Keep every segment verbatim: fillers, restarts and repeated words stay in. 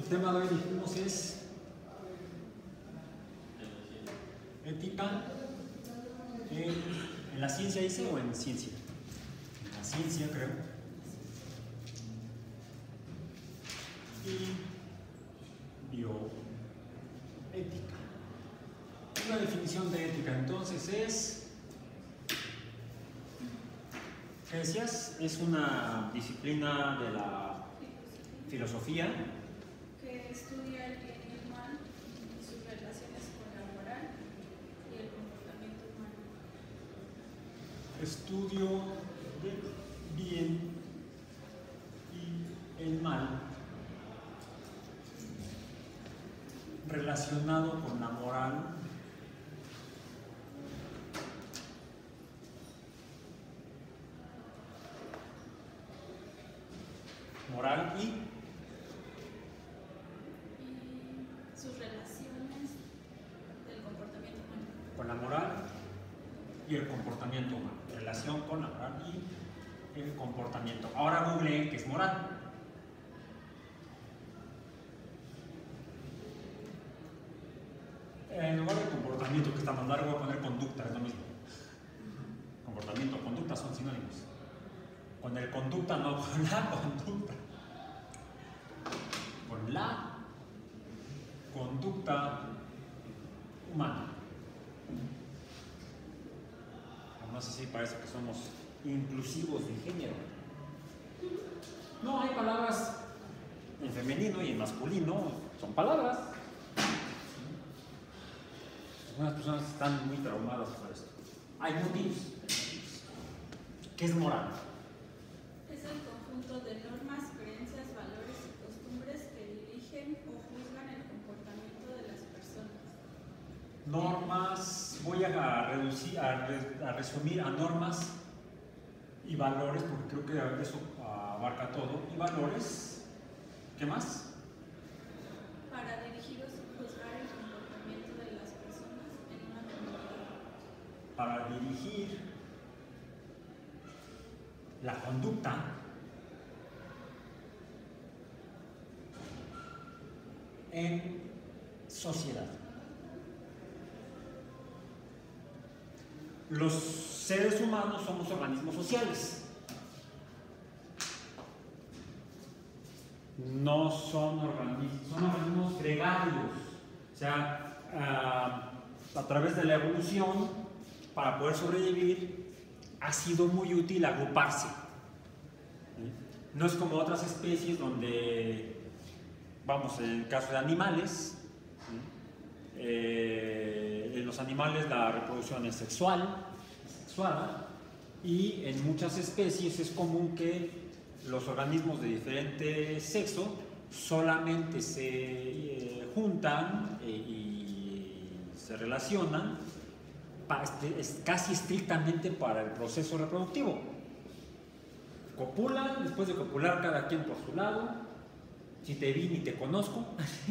tema de hoy dijimos es ética en, en la ciencia, dice, o en ciencia. En la ciencia, creo. Y bioética. Una definición de ética entonces es, ¿qué decías? Es una disciplina de la filosofía que estudia el bien y el mal y sus relaciones con la moral y el comportamiento humano. Estudio del bien y el mal relacionado con la moral moral y, y sus relaciones del comportamiento humano. con la moral y el comportamiento humano. Relación con la moral y el comportamiento. Ahora googleé qué es moral. En lugar de comportamiento, que está más largo, voy a poner conducta, es lo mismo. Comportamiento, conducta son sinónimos. Con el conducta, no con la conducta. Con la conducta humana. No sé si parece que somos inclusivos de género. No, hay palabras en femenino y en masculino, son palabras. Algunas personas están muy traumadas por esto. Hay motivos. ¿Qué es moral? Es el conjunto de normas, creencias, valores y costumbres que dirigen o juzgan el comportamiento de las personas. Normas, voy a reducir, a, re, a resumir a normas y valores, porque creo que eso abarca todo. Y valores, ¿qué más? Para dirigir o juzgar el comportamiento de las personas en una comunidad. Para dirigir la conducta en sociedad. Los seres humanos somos organismos sociales. No son organismos, son organismos gregarios. O sea, uh, a través de la evolución, para poder sobrevivir, ha sido muy útil agruparse. No es como otras especies donde, vamos, en el caso de animales, eh, en los animales la reproducción es sexual, sexual, y en muchas especies es común que los organismos de diferente sexo solamente se eh, juntan eh, y se relacionan para, es casi estrictamente para el proceso reproductivo. Copulan, después de copular cada quien por su lado, si te vi ni te conozco.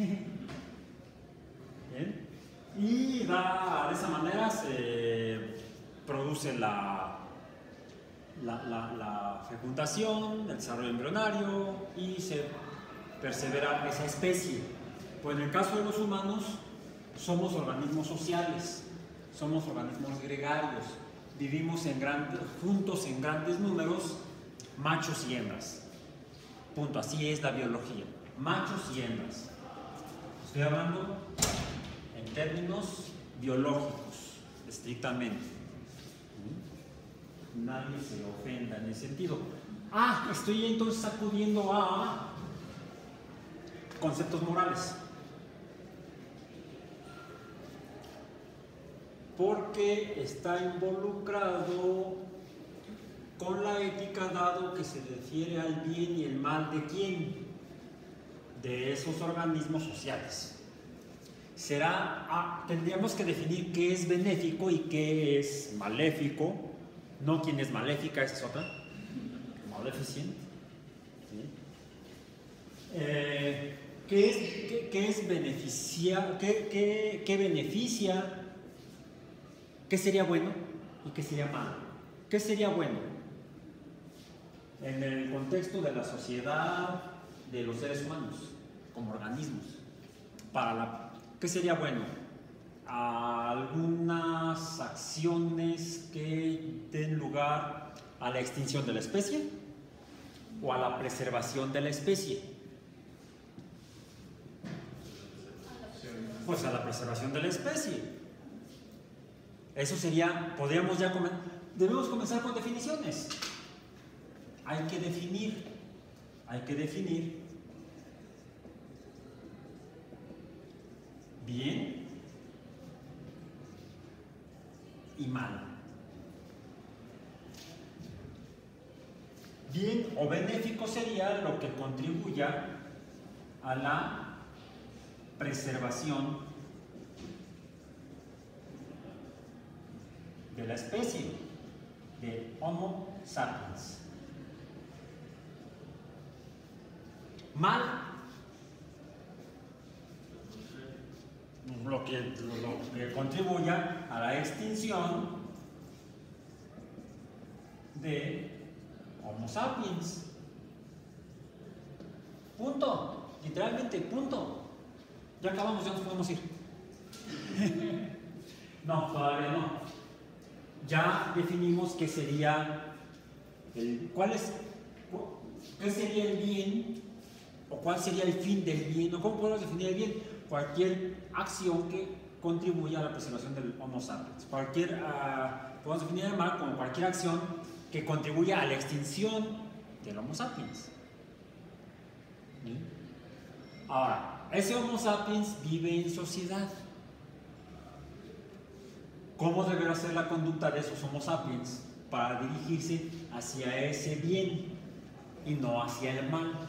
¿Bien? Y da, de esa manera se produce la, la, la, la fecundación, el desarrollo embrionario y se persevera esa especie. Pues en el caso de los humanos somos organismos sociales, somos organismos gregarios, vivimos en grandes, juntos en grandes números, machos y hembras. Punto, así es la biología, machos y hembras. Estoy hablando en términos biológicos, estrictamente. Nadie se ofenda en ese sentido. Ah, estoy entonces acudiendo a conceptos morales. Porque está involucrado con la ética, dado que se refiere al bien y el mal de quién, de esos organismos sociales. Será, ah, tendríamos que definir qué es benéfico y qué es maléfico, no quién es maléfica, esa es otra, maleficent. ¿Sí? Eh, ¿qué, es, qué, qué es beneficia, qué, qué, qué beneficia, qué sería bueno y qué sería malo? ¿Qué sería bueno? En el contexto de la sociedad, de los seres humanos, como organismos. para la... ¿Qué sería bueno? Algunas acciones que den lugar a la extinción de la especie o a la preservación de la especie. Pues a la preservación de la especie. Eso sería, podríamos ya comenzar, debemos comenzar con definiciones. Hay que definir, hay que definir bien y mal. Bien o benéfico sería lo que contribuya a la preservación de la especie de Homo sapiens. Mal, lo que, lo que contribuya a la extinción de Homo sapiens. Punto. Literalmente, punto. Ya acabamos, ya nos podemos ir. No, todavía no. Ya definimos qué sería el, cuál es, qué sería el bien, o cuál sería el fin del bien, o cómo podemos definir el bien. Cualquier acción que contribuya a la preservación del Homo sapiens. Cualquier, uh, podemos definir el mal como cualquier acción que contribuya a la extinción del Homo sapiens. ¿Sí? Ahora, ese Homo sapiens vive en sociedad. ¿Cómo deberá ser la conducta de esos Homo sapiens para dirigirse hacia ese bien y no hacia el mal?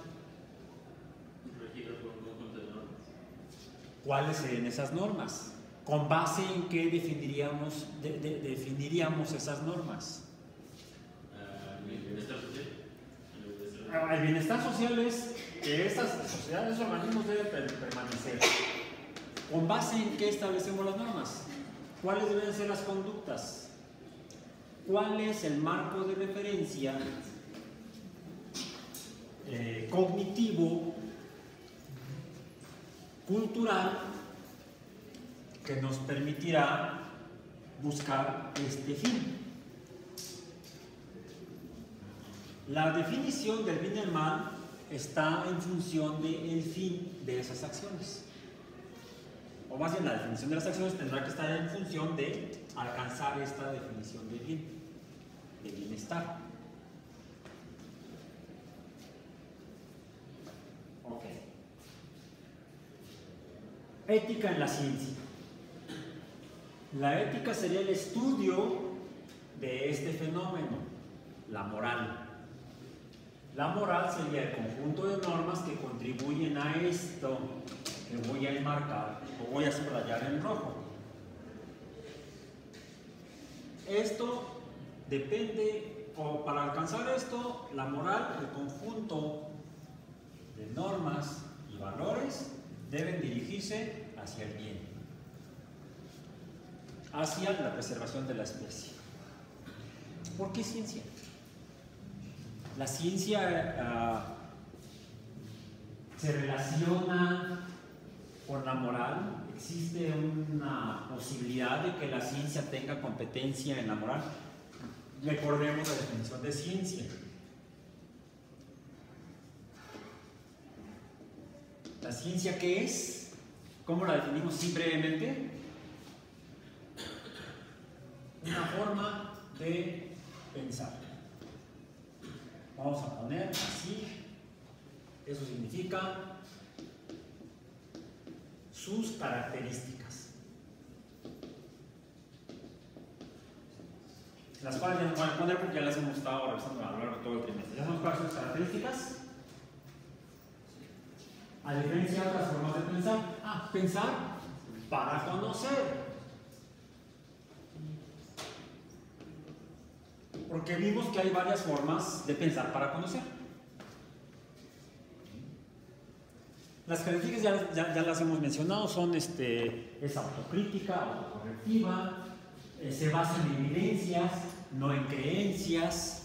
¿Cuáles serían esas normas? ¿Con base en qué definiríamos, de, de, definiríamos esas normas? Uh, el bienestar social. El bienestar social es que estas sociedades, esos organismos deben permanecer. ¿Con base en qué establecemos las normas? ¿Cuáles deben ser las conductas? ¿Cuál es el marco de referencia eh, cognitivo, cultural, que nos permitirá buscar este fin? La definición del bien y el mal está en función del fin de esas acciones. O más bien, la definición de las acciones tendrá que estar en función de alcanzar esta definición de bien, de bienestar. Ok. Ética en la ciencia. La ética sería el estudio de este fenómeno, la moral. La moral sería el conjunto de normas que contribuyen a esto que voy a enmarcar o voy a subrayar en rojo. Esto depende, o para alcanzar esto, la moral, el conjunto de normas y valores deben dirigirse hacia el bien, hacia la preservación de la especie. ¿Por qué ciencia? La ciencia uh, se relaciona con la moral. ¿Existe una posibilidad de que la ciencia tenga competencia en la moral? Recordemos la definición de ciencia. ¿La ciencia qué es? ¿Cómo la definimos así brevemente? Una forma de pensar. Vamos a poner así. Eso significa sus características, las cuales ya no voy a poner porque ya las hemos estado revisando a lo largo de todo el trimestre. ¿Ya sabemos cuáles son sus características? A diferencia de otras formas de pensar. Ah, pensar para conocer. Porque vimos que hay varias formas de pensar para conocer. Las características ya, ya, ya las hemos mencionado, son este, es autocrítica, autocorrectiva, eh, se basa en evidencias, no en creencias,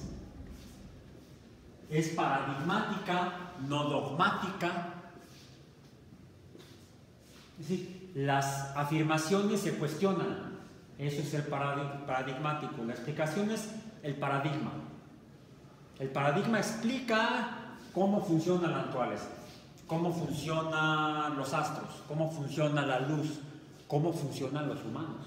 es paradigmática, no dogmática, Es decir, las afirmaciones se cuestionan. Eso es el paradigmático. La explicación es el paradigma. El paradigma explica cómo funciona la naturaleza, cómo funcionan los astros, cómo funciona la luz, cómo funcionan los humanos.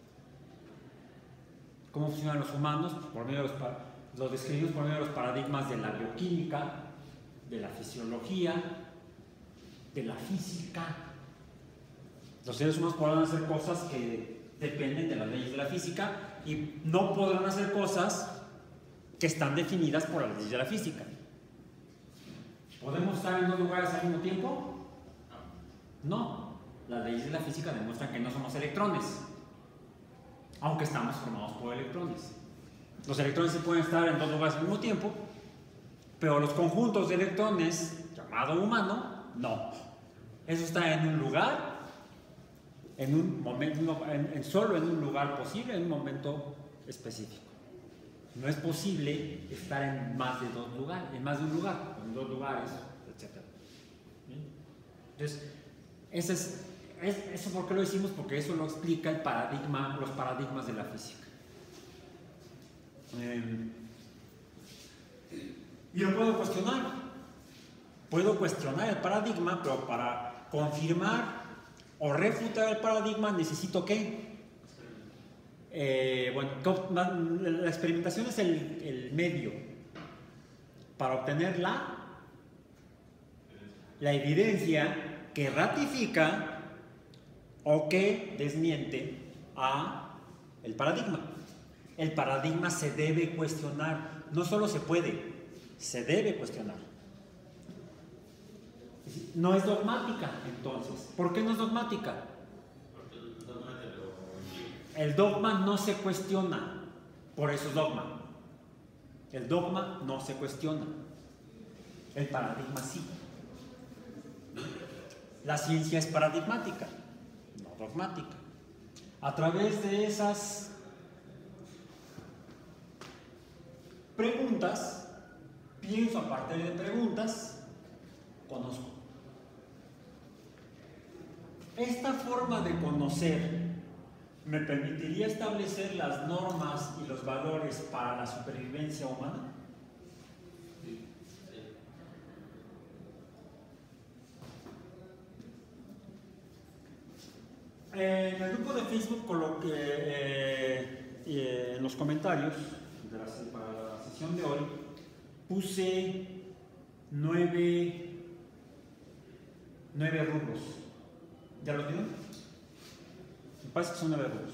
¿Cómo funcionan los humanos? Por medio de los, los describimos por medio de los paradigmas de la bioquímica, de la fisiología, de la física. Los seres humanos podrán hacer cosas que dependen de las leyes de la física y no podrán hacer cosas que están definidas por las leyes de la física. ¿Podemos estar en dos lugares al mismo tiempo? No. Las leyes de la física demuestran que no somos electrones, aunque estamos formados por electrones. Los electrones sí pueden estar en dos lugares al mismo tiempo, pero los conjuntos de electrones, llamado humano, no. Eso está en un lugar, en un momento, en, en solo en un lugar posible, en un momento específico. No es posible estar en más de dos lugares, en más de un lugar, en dos lugares, etcétera. Entonces, ese es, es, ¿eso por qué lo hicimos? Porque eso lo explica el paradigma, los paradigmas de la física. Eh, y lo puedo cuestionar. Puedo cuestionar el paradigma, pero para confirmar o refutar el paradigma necesito ¿qué? Eh, bueno, la experimentación es el, el medio para obtener la, la evidencia que ratifica o que desmiente a el paradigma. El paradigma se debe cuestionar, no solo se puede, se debe cuestionar. No es dogmática, entonces. ¿Por qué no es dogmática? El dogma no se cuestiona, por eso es dogma. El dogma no se cuestiona, el paradigma sí. La ciencia es paradigmática, no dogmática. A través de esas preguntas, pienso a partir de preguntas, conozco. Esta forma de conocer ¿me permitiría establecer las normas y los valores para la supervivencia humana? Sí. En el grupo de Facebook coloqué eh, eh, en los comentarios de la, para la sesión de hoy puse nueve, nueve rubros. ¿Ya los vieron? Me parece que son nueve rubros.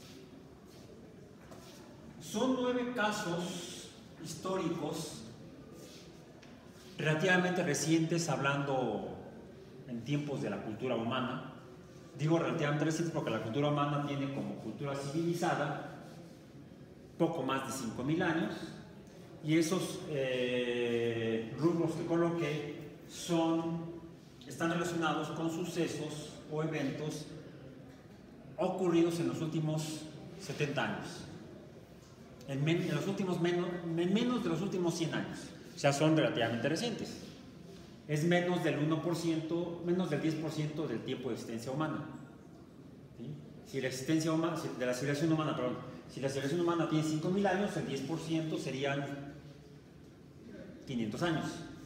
Son nueve casos históricos relativamente recientes, hablando en tiempos de la cultura humana. Digo relativamente recientes porque la cultura humana tiene como cultura civilizada poco más de cinco mil años, y esos eh, rubros que coloqué son, están relacionados con sucesos o eventos ocurridos en los últimos setenta años, en, men, en los últimos menos, en menos de los últimos cien años, o sea, son relativamente recientes. Es menos del uno por ciento, menos del diez por ciento del tiempo de existencia humana. ¿Sí? Si la existencia humana, de la civilización humana, perdón, si la civilización humana tiene cinco mil años, el diez por ciento serían quinientos años.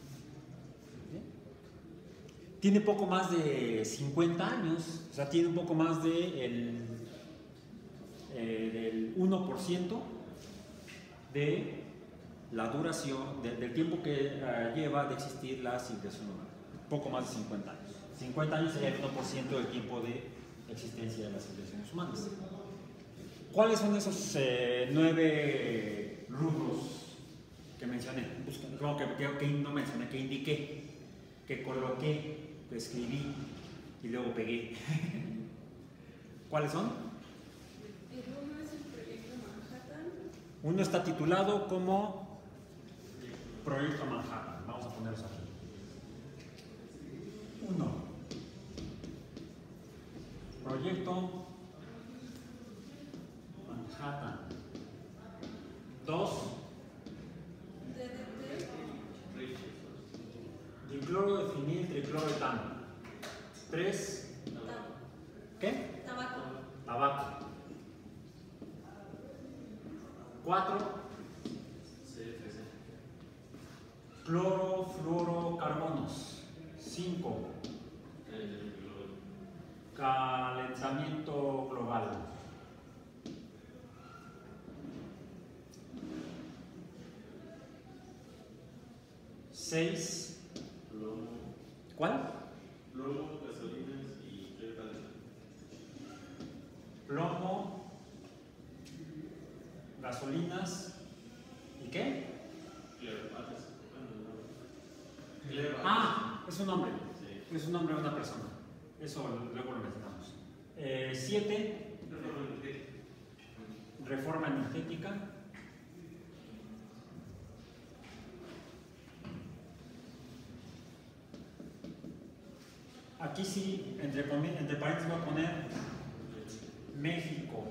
Tiene poco más de cincuenta años, o sea, tiene un poco más de el, eh, del uno por ciento de la duración, de, del tiempo que uh, lleva de existir la civilización humana. Poco más de cincuenta años. cincuenta años sería el uno por ciento del tiempo de existencia de las civilizaciones humanas. ¿Cuáles son esos eh, nueve rubros que mencioné? Como que, que, que no mencioné, que indiqué, que coloqué, que escribí y luego pegué. ¿Cuáles son? El uno es el proyecto Manhattan. Uno está titulado como Proyecto Manhattan. Vamos a ponerlos aquí. Uno. Proyecto Manhattan. Dos. D D T. Dicloro de finil, tricloro etano. Tres. T A cuatro. C F C. Clorofluorocarbonos. cinco. Calentamiento global. seis. Plomo. ¿Cuál? Plomo, gasolinas y clear. Plomo, gasolinas y qué? Clear. Clear. Ah, es un nombre. Sí. Es un nombre de una persona. Eso luego lo mencionamos. Eh, siete. Reforma energética. Aquí sí, entre, entre paréntesis voy a poner México.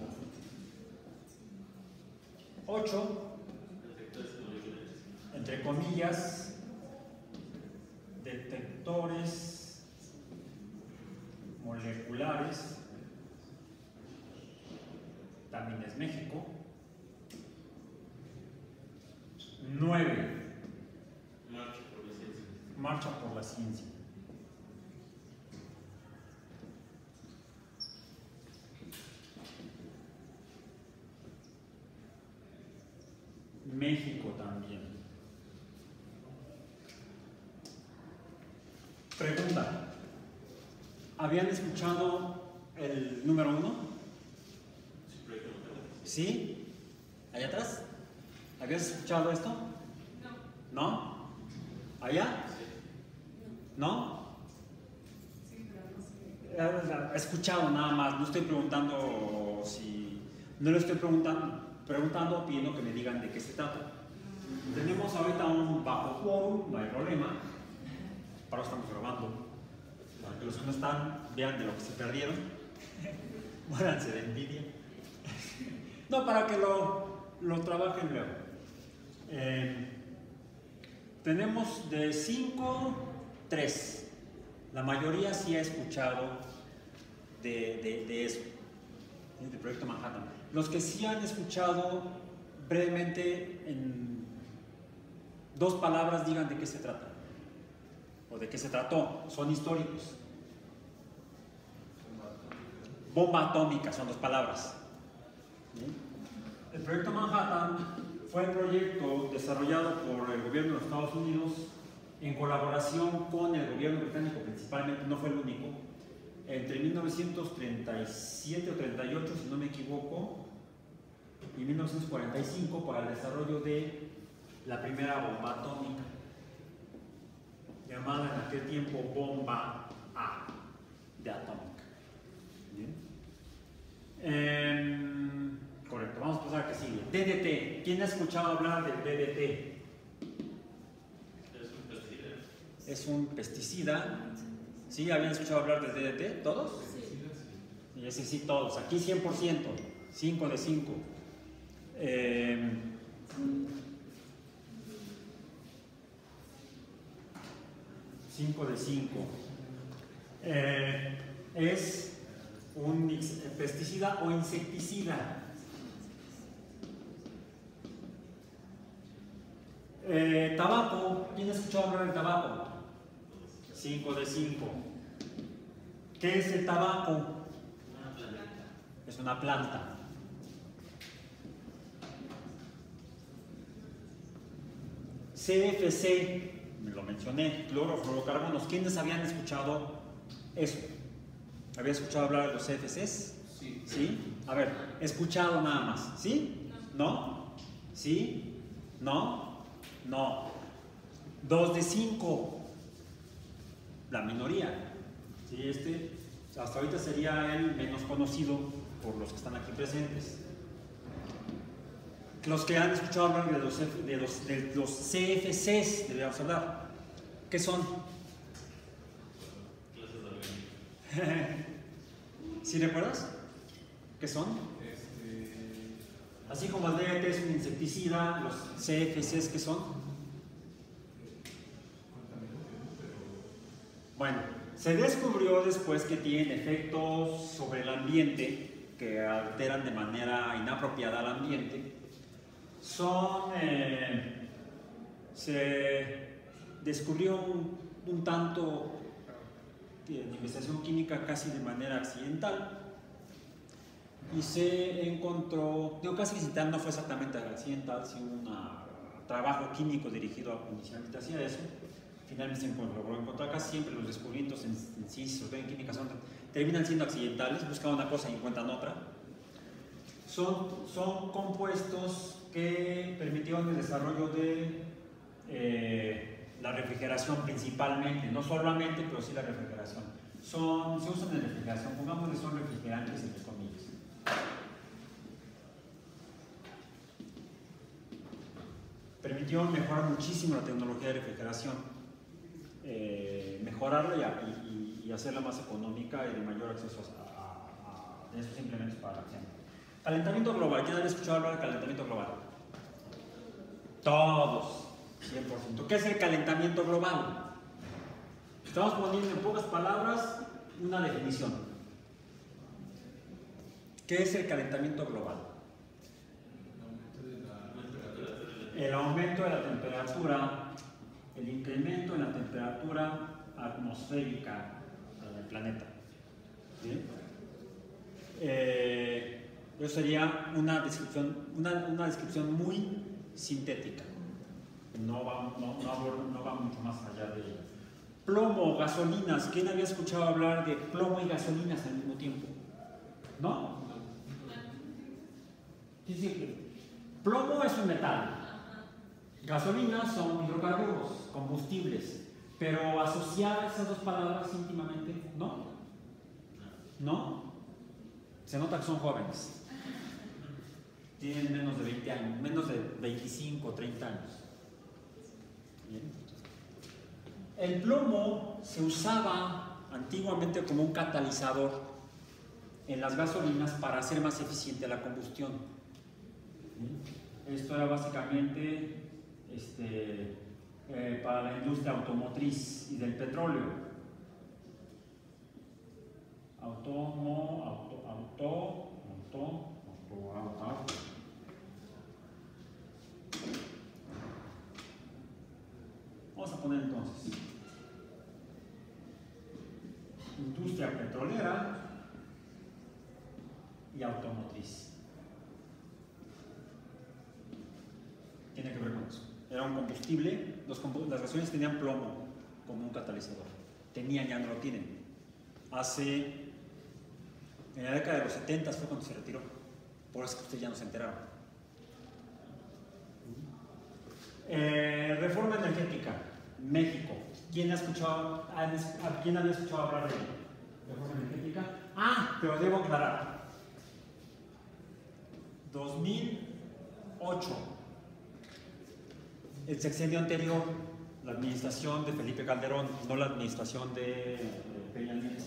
ocho. Entre comillas, detectores moleculares. También es México. nueve. Marcha por la ciencia. Marcha por la ciencia. México también. Pregunta. ¿Habían escuchado el número uno? ¿Sí? ¿Allá atrás? ¿Habías escuchado esto? No. ¿No? ¿Allá? ¿No? Sí, pero no sé. He escuchado nada más, no estoy preguntando si... No le estoy preguntando, preguntando, pidiendo que me digan de qué se trata. Tenemos ahorita un bajo quórum, no hay problema. Para eso estamos grabando. Para que los que no están vean de lo que se perdieron. Muéranse de envidia. No, para que lo, lo trabajen luego. Eh, tenemos de cinco, tres. La mayoría sí ha escuchado de, de, de eso, del proyecto Manhattan. Los que sí han escuchado brevemente en dos palabras digan de qué se trata o de qué se trató, son históricos. Bomba atómica son dos palabras. El proyecto Manhattan fue un proyecto desarrollado por el gobierno de los Estados Unidos en colaboración con el gobierno británico principalmente, no fue el único, entre mil novecientos treinta y siete o treinta y ocho, si no me equivoco, y mil novecientos cuarenta y cinco para el desarrollo de la primera bomba atómica, llamada en aquel tiempo bomba A, de atómica. ¿Bien? Eh, correcto, vamos a pasar a que sigue. D D T. ¿Quién ha escuchado hablar del D D T? Es un pesticida. ¿Sí? ¿Habían escuchado hablar del D D T? ¿Todos? Sí. Y ese sí, todos. Aquí cien por ciento. cinco de cinco. Eh, cinco de cinco. Eh, es un pesticida o insecticida. Eh, tabaco. ¿Quién ha escuchado hablar del tabaco? cinco de cinco. ¿Qué es el tabaco? Una planta. Es una planta. C F C, me lo mencioné, clorofluorocarbonos. ¿Quiénes habían escuchado eso? ¿Habían escuchado hablar de los C F Cs? Sí. ¿Sí? A ver, escuchado nada más. ¿Sí? ¿No? ¿Sí? ¿No? No. Dos de cinco. La minoría. ¿Sí? Este hasta ahorita sería el menos conocido por los que están aquí presentes. Los que han escuchado hablar de los, de los, de los C F Cs, deberíamos hablar. ¿Qué son? Clases de organización. ¿Sí recuerdas? ¿Qué son? Este. Así como el D D T es un insecticida, los C F Cs, ¿qué son? Bueno, se descubrió después que tienen efectos sobre el ambiente que alteran de manera inapropiada al ambiente son, eh, se descubrió un, un tanto de investigación química casi de manera accidental y se encontró, digo casi accidental, no fue exactamente accidental, sino un trabajo químico dirigido inicialmente hacia eso. Finalmente se logró encontrar casi siempre los descubrimientos en, en ciencias, sobre todo en química, son, terminan siendo accidentales, buscan una cosa y encuentran otra. Son, son compuestos que permitieron el desarrollo de eh, la refrigeración principalmente, no solamente, pero sí la refrigeración. Son, se usan en refrigeración, pongámosle son refrigerantes entre comillas. Permitió mejorar muchísimo la tecnología de refrigeración, eh, mejorarla y, y, y hacerla más económica y de mayor acceso a, a, a estos implementos para la gente. Calentamiento global. ¿Quién había escuchado hablar de calentamiento global? Todos, cien por ciento. ¿Qué es el calentamiento global? Estamos poniendo en pocas palabras una definición. ¿Qué es el calentamiento global? El aumento de la temperatura, el incremento en la temperatura atmosférica del planeta. ¿Sí? Eh, eso sería una descripción, una, una descripción muy sintética. No va, no, no, no va mucho más allá de ello. Plomo, gasolinas. ¿Quién había escuchado hablar de plomo y gasolinas al mismo tiempo? ¿No? Sí, sí. Plomo es un metal. Gasolinas son hidrocarburos, combustibles. Pero asociar esas dos palabras íntimamente, ¿no? ¿No? Se nota que son jóvenes. Tienen menos de veinte años, menos de veinticinco o treinta años. Bien. El plomo se usaba antiguamente como un catalizador en las gasolinas para hacer más eficiente la combustión. Esto era básicamente este, eh, para la industria automotriz y del petróleo. Automo, auto, auto, auto, auto, auto, auto. Vamos a poner entonces industria petrolera y automotriz. Tiene que ver con eso. Era un combustible, los combu las gasolinas tenían plomo como un catalizador. Tenían, ya no lo tienen. Hace, en la década de los setenta fue cuando se retiró. Por eso que ustedes ya no se enteraron. Eh, reforma energética. México. ¿Quién ha escuchado, a quién había escuchado hablar de reforma energética? Ah, pero debo aclarar. dos mil ocho. El sexenio anterior, la administración de Felipe Calderón, no la administración de Peña Nieto.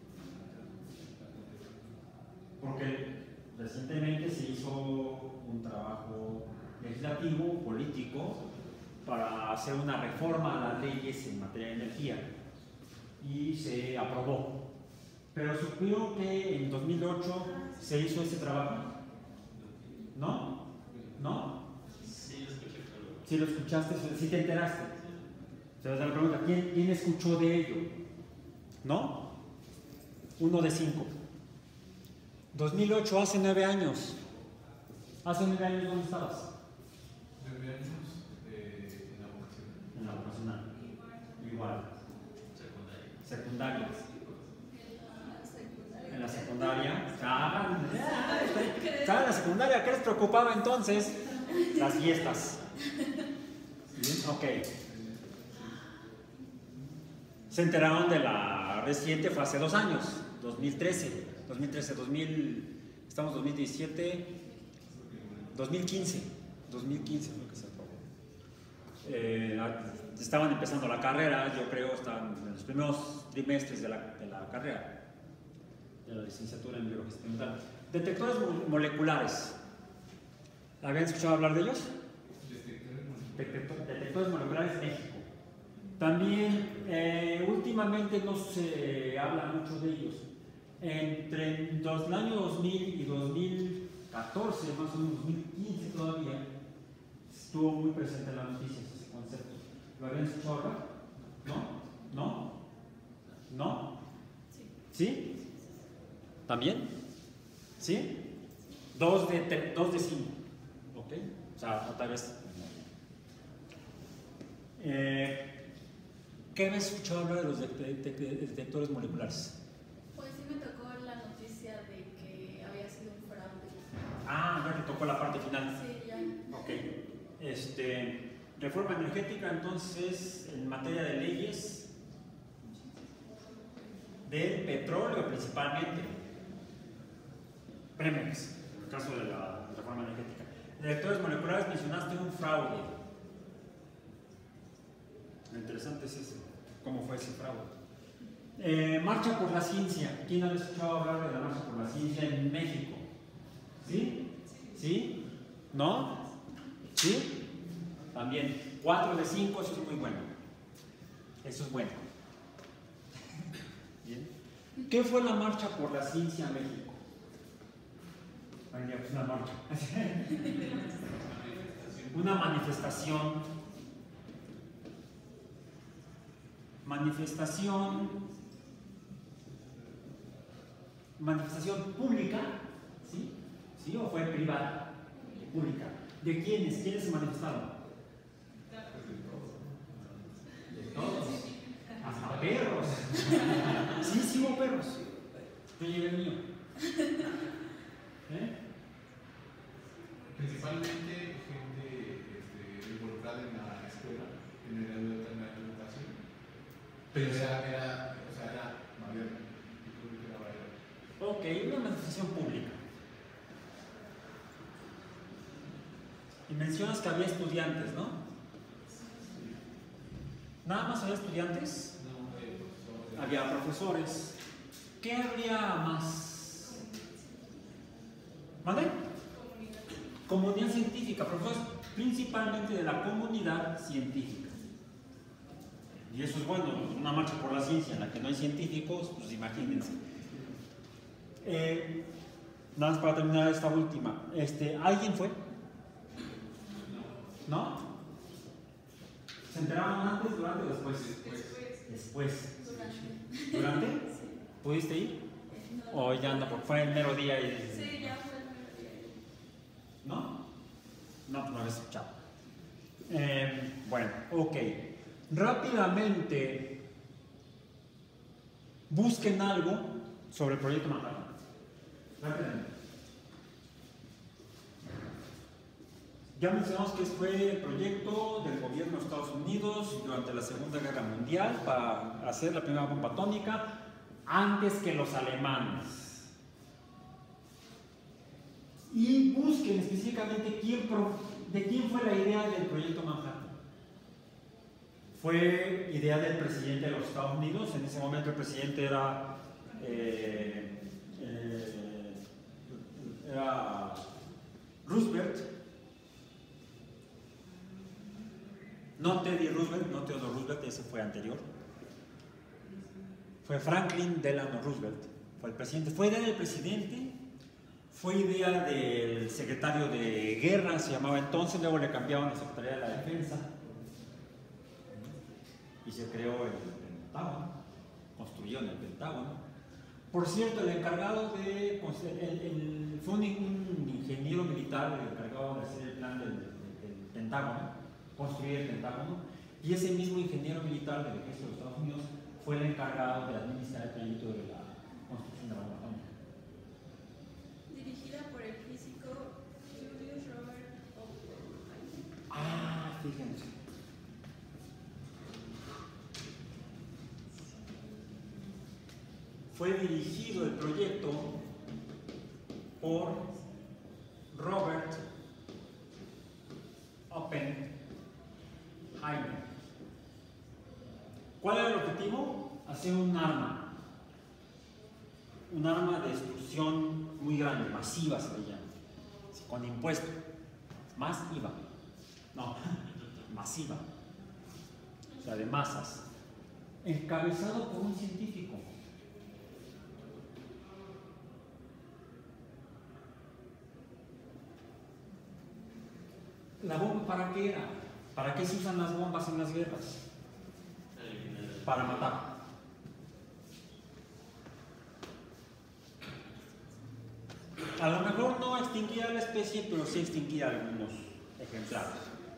Porque recientemente se hizo un trabajo legislativo, político, para hacer una reforma a las leyes en materia de energía y se aprobó. Pero supieron que en dos mil ocho se hizo ese trabajo. ¿No? ¿No? Sí, lo escuché, pero... Si lo escuchaste, si te enteraste. Se les da la pregunta, ¿quién, ¿quién escuchó de ello? ¿No? Uno de cinco. dos mil ocho, hace nueve años. Hace nueve años, ¿dónde estabas? Nueve años eh, en la vocación. En la vocacional. Igual. Secundaria. Secundaria. En la secundaria. Ah, ¿estaba en la secundaria? ¿Qué les preocupaba entonces? Las fiestas. ¿Sí? Ok. Se enteraron de la reciente, fue hace dos años, dos mil trece, dos mil trece, dos mil, estamos dos mil diecisiete, dos mil quince, dos mil quince creo que se aprobó. Eh, estaban empezando la carrera, yo creo, estaban en los primeros trimestres de la, de la carrera, de la licenciatura en biología experimental. Detectores moleculares. ¿Habían escuchado hablar de ellos? Detector, detectores moleculares México. También eh, últimamente no se habla mucho de ellos. Entre los años dos mil y dos mil catorce, más o menos dos mil quince todavía, estuvo muy presente en las noticias ese concepto. ¿Lo habían escuchado hablar? ¿No? ¿No? ¿No? ¿Sí? ¿También? ¿Sí? Dos de, tre- dos de cinco. ¿Ok? O sea, otra vez. Eh, ¿Qué habías escuchado hablar de los de- de- de- detectores moleculares? Pues sí me tocó la noticia de que había sido un fraude. Ah, ya te tocó la parte final. Sí, ya. Ok. Este, reforma energética, entonces, en materia de leyes del petróleo principalmente. Pemex, en el caso de la reforma energética. Detectores moleculares, mencionaste un fraude. Lo interesante es ese, cómo fue ese fraude. Eh, marcha por la ciencia. ¿Quién ha escuchado hablar de la marcha por la ciencia en México? ¿Sí? ¿Sí? ¿No? ¿Sí? También. cuatro de cinco, eso es muy bueno. Eso es bueno. Bien. ¿Qué fue la marcha por la ciencia en México? Ay, ya, pues una marcha. Una manifestación. Manifestación. Manifestación pública. ¿Sí? ¿Sí? ¿O fue privada? Pública. ¿De quiénes? ¿Quiénes se manifestaron? De todos. Hasta perros. Sí, sí hubo perros. Yo llevé el mío. ¿Eh? Principalmente gente este, involucrada en la escuela, en el en la educación. Pero era, era, o sea, era mayor. Ok, una manifestación pública. Y mencionas que había estudiantes, ¿no? ¿Nada más había estudiantes? No, eh, profesores. Había profesores. ¿Qué habría más? ¿Mande? Comunidad científica, profesores principalmente de la comunidad científica. Y eso es bueno, una marcha por la ciencia en la que no hay científicos, pues imagínense. Eh, nada más para terminar esta última. Este, ¿alguien fue? ¿No? ¿Se enteraron antes, durante o después? Después. Después. Durante. ¿Durante? Sí. ¿Pudiste ir? Eh, no, ¿O ya no? Porque fue el mero día y... Sí, ya fue el mero día. ¿No? No, pues no había escuchado. Eh, bueno, ok. Rápidamente busquen algo sobre el proyecto Manhattan. Rápidamente. Ya mencionamos que fue el proyecto del gobierno de Estados Unidos durante la Segunda Guerra Mundial para hacer la primera bomba atómica antes que los alemanes. Y busquen específicamente quién pro, de quién fue la idea del proyecto Manhattan. Fue idea del presidente de los Estados Unidos. En ese momento el presidente era, eh, eh, era Roosevelt. No Teddy Roosevelt, no Theodore Roosevelt, ese fue anterior. Fue Franklin Delano Roosevelt, fue el presidente. Fue idea del presidente, fue idea del secretario de guerra, se llamaba entonces, luego le cambiaron a Secretaría de la Defensa y se creó el Pentágono, construyeron el Pentágono. Por cierto, el encargado de, el, el, fue un, un ingeniero militar el encargado de hacer el plan del, del, del Pentágono, construir el Pentágono, y ese mismo ingeniero militar del ejército de los Estados Unidos fue el encargado de administrar el proyecto de la construcción de la bomba atómica. Dirigida por el físico Julius Robert Oppenheimer. Ah, fíjense. Fue dirigido el proyecto por Robert Oppenheimer. ¿Cuál era el objetivo? Hacer un arma. Un arma de destrucción muy grande, masiva se le llama. Con impuesto. Más I V A. No, masiva. O sea, de masas. Encabezado por un científico. ¿La bomba para qué era? ¿Para qué se usan las bombas en las guerras? Para matar. A lo mejor no extinguía la especie, pero sí extinguía algunos ejemplares.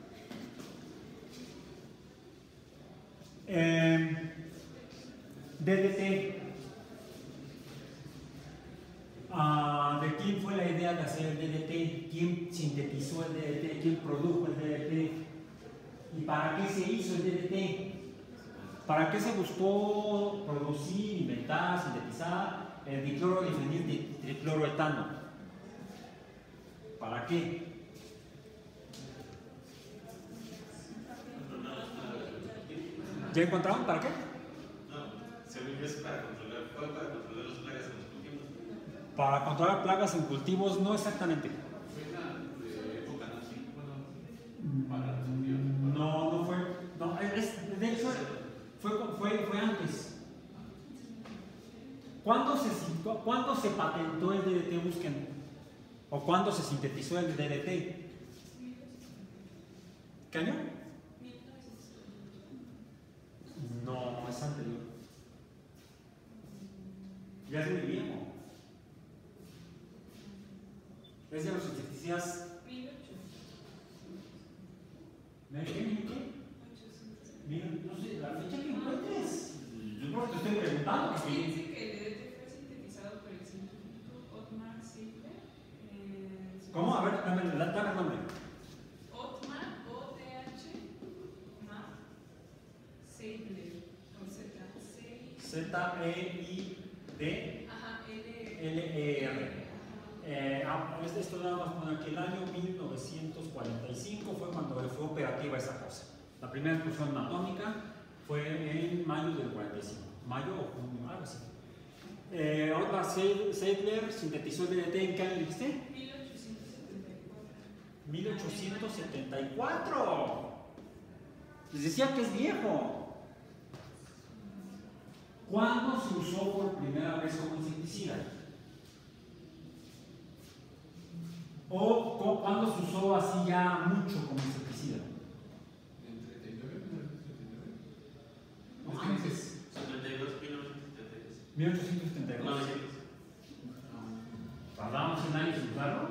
Eh, D D T. Uh, ¿De quién fue la idea de hacer el D D T? ¿Quién sintetizó el D D T? ¿Quién produjo el D D T? ¿Y para qué se hizo el D D T? ¿Para qué se buscó producir, inventar, sintetizar el dicloro-difenil tricloroetano? ¿Para qué? ¿Ya encontraron para qué? No, según yo es para controlar, fue para controlar las plagas en los cultivos. Para controlar plagas en cultivos, no exactamente. Fue de época nazi, bueno, para los judíos. No, no fue. No, es, de hecho, fue, fue, fue antes. ¿Cuándo se, ¿Cuándo se patentó el D D T? Busquen. ¿O cuándo se sintetizó el D D T? ¿Qué año? No, es anterior. Ya es muy viejo. Es de los insecticidas. ¿Me qué? ¿Qué? Mira, no sé, la fecha que encuentres. Yo creo que te estoy preguntando. Sí, dice que el D D T fue sintetizado por el científico Otmar Ziegler. Eh, ¿Cómo? A ver, dame, dame el nombre. Otmar, O T H, Otmar Ziegler, con Z. Z E I D Ajá, L. L E R. Eh, ah, esto nada más pone aquí el año mil novecientos cuarenta y cinco fue cuando fue operativa esa cosa. La primera explosión atómica fue en mayo del cuarenta y cinco. Mayo o junio, algo así. Eh, Otmar Ziegler sintetizó el D D T en qué año dijiste? mil ochocientos setenta y cuatro. mil ochocientos setenta y cuatro. Les decía que es viejo. ¿Cuándo se usó por primera vez como insecticida? ¿O cuándo se usó así ya mucho como insecticida? ¿En treinta y nueve? No, antes. setenta y dos, mil novecientos setenta y dos. mil ochocientos setenta y dos. novecientos. ¿Tardamos en años en usarlo?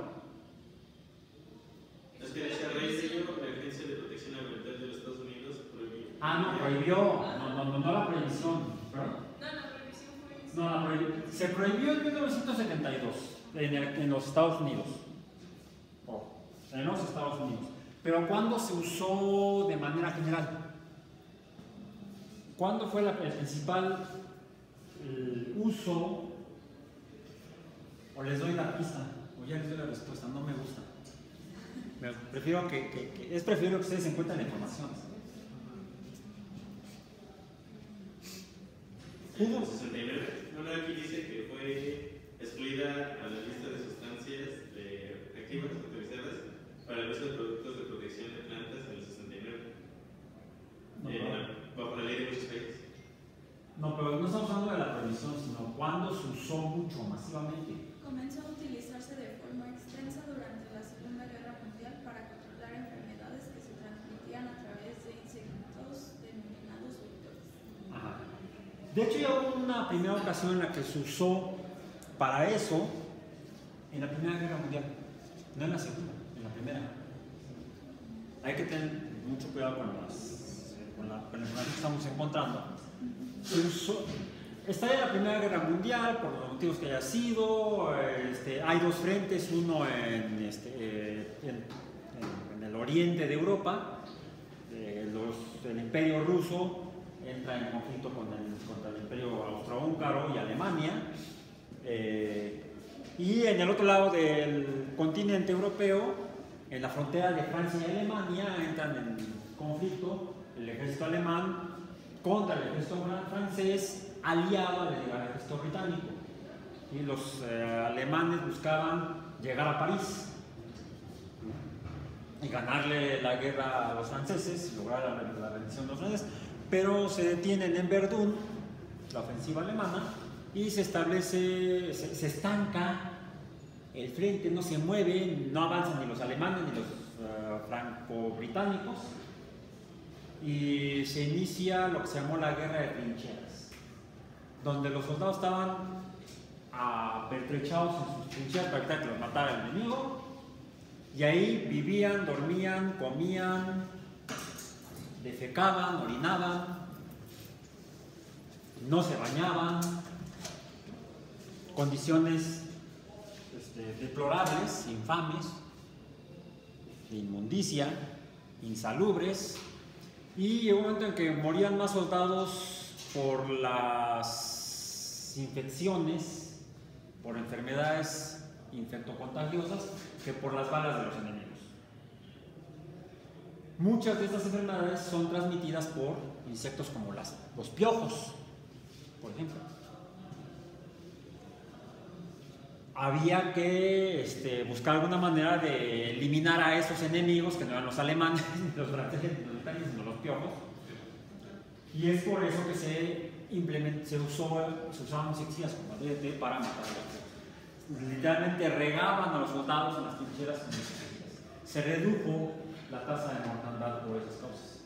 Es que ese rey sello, la Agencia de Protección Ambiental de los Estados Unidos prohibió. Ah, no, prohibió. No, no, no, no la prohibición. ¿Perdón? No, la prohibición fue en No, la prohibió. Se prohibió en mil novecientos setenta y dos en, el- en los Estados Unidos. Oh, en los Estados Unidos. Pero ¿cuándo se usó de manera general? ¿Cuándo fue la- el principal eh, uso? O les doy la pista, o ya les doy la respuesta, no me gusta. Me- Prefiero que, que- que- es prefiero que ustedes encuentren la información. En el sesenta y nueve, bueno, aquí dice que fue excluida a la lista de sustancias de activas autorizadas para el uso de productos de protección de plantas en el sesenta y nueve, No, eh, pero- bajo la ley de muchos países. No, pero no estamos hablando de la prohibición, sino cuándo se usó mucho, masivamente. Comenzó a utilizarse de forma extensa durante la Segunda Guerra Mundial para controlar enfermedades que se transmitían a través de insectos denominados vectores. Ajá. De hecho, ya hubo una primera ocasión en la que se usó para eso en la Primera Guerra Mundial, no en la segunda, en la primera. Hay que tener mucho cuidado con, las, con, la, con la información que estamos encontrando. Se usó, está en la Primera Guerra Mundial, por los motivos que haya sido. Este, hay dos frentes, uno en, este, eh, en, en- en el oriente de Europa, eh, los, el Imperio Ruso entra en conflicto con el, contra el Imperio Austrohúngaro y Alemania, eh, y en el otro lado del continente europeo, en la frontera de Francia y Alemania, entran en conflicto el ejército alemán contra el ejército francés, aliado al ejército británico. Y los eh, alemanes buscaban llegar a París y ganarle la guerra a los franceses, lograr la, la rendición de los franceses, pero se detienen en Verdún, la ofensiva alemana, y se establece, se, se estanca el frente, no se mueve, no avanzan ni los alemanes ni los uh, franco-británicos y se inicia lo que se llamó la guerra de trincheras, donde los soldados estaban uh, pertrechados en sus trincheras para evitar que los matara el enemigo, y ahí vivían, dormían, comían, defecaban, orinaban, no se bañaban, condiciones este, deplorables, infames, de inmundicia, insalubres, y llegó un momento en que morían más soldados por las infecciones, por enfermedades infectocontagiosas, que por las balas de los enemigos. Muchas de estas enfermedades son transmitidas por insectos como las, los piojos, por ejemplo. Había que este, buscar alguna manera de eliminar a esos enemigos, que no eran los alemanes, ni los franceses, ni los italianos, sino los piojos. Y es por eso que se, implement, se, usó, se usaban insecticidas como D D T para matar a los piojos. Literalmente regaban a los soldados en las trincheras con insecticidas. Se redujo la tasa de mortandad por esas causas.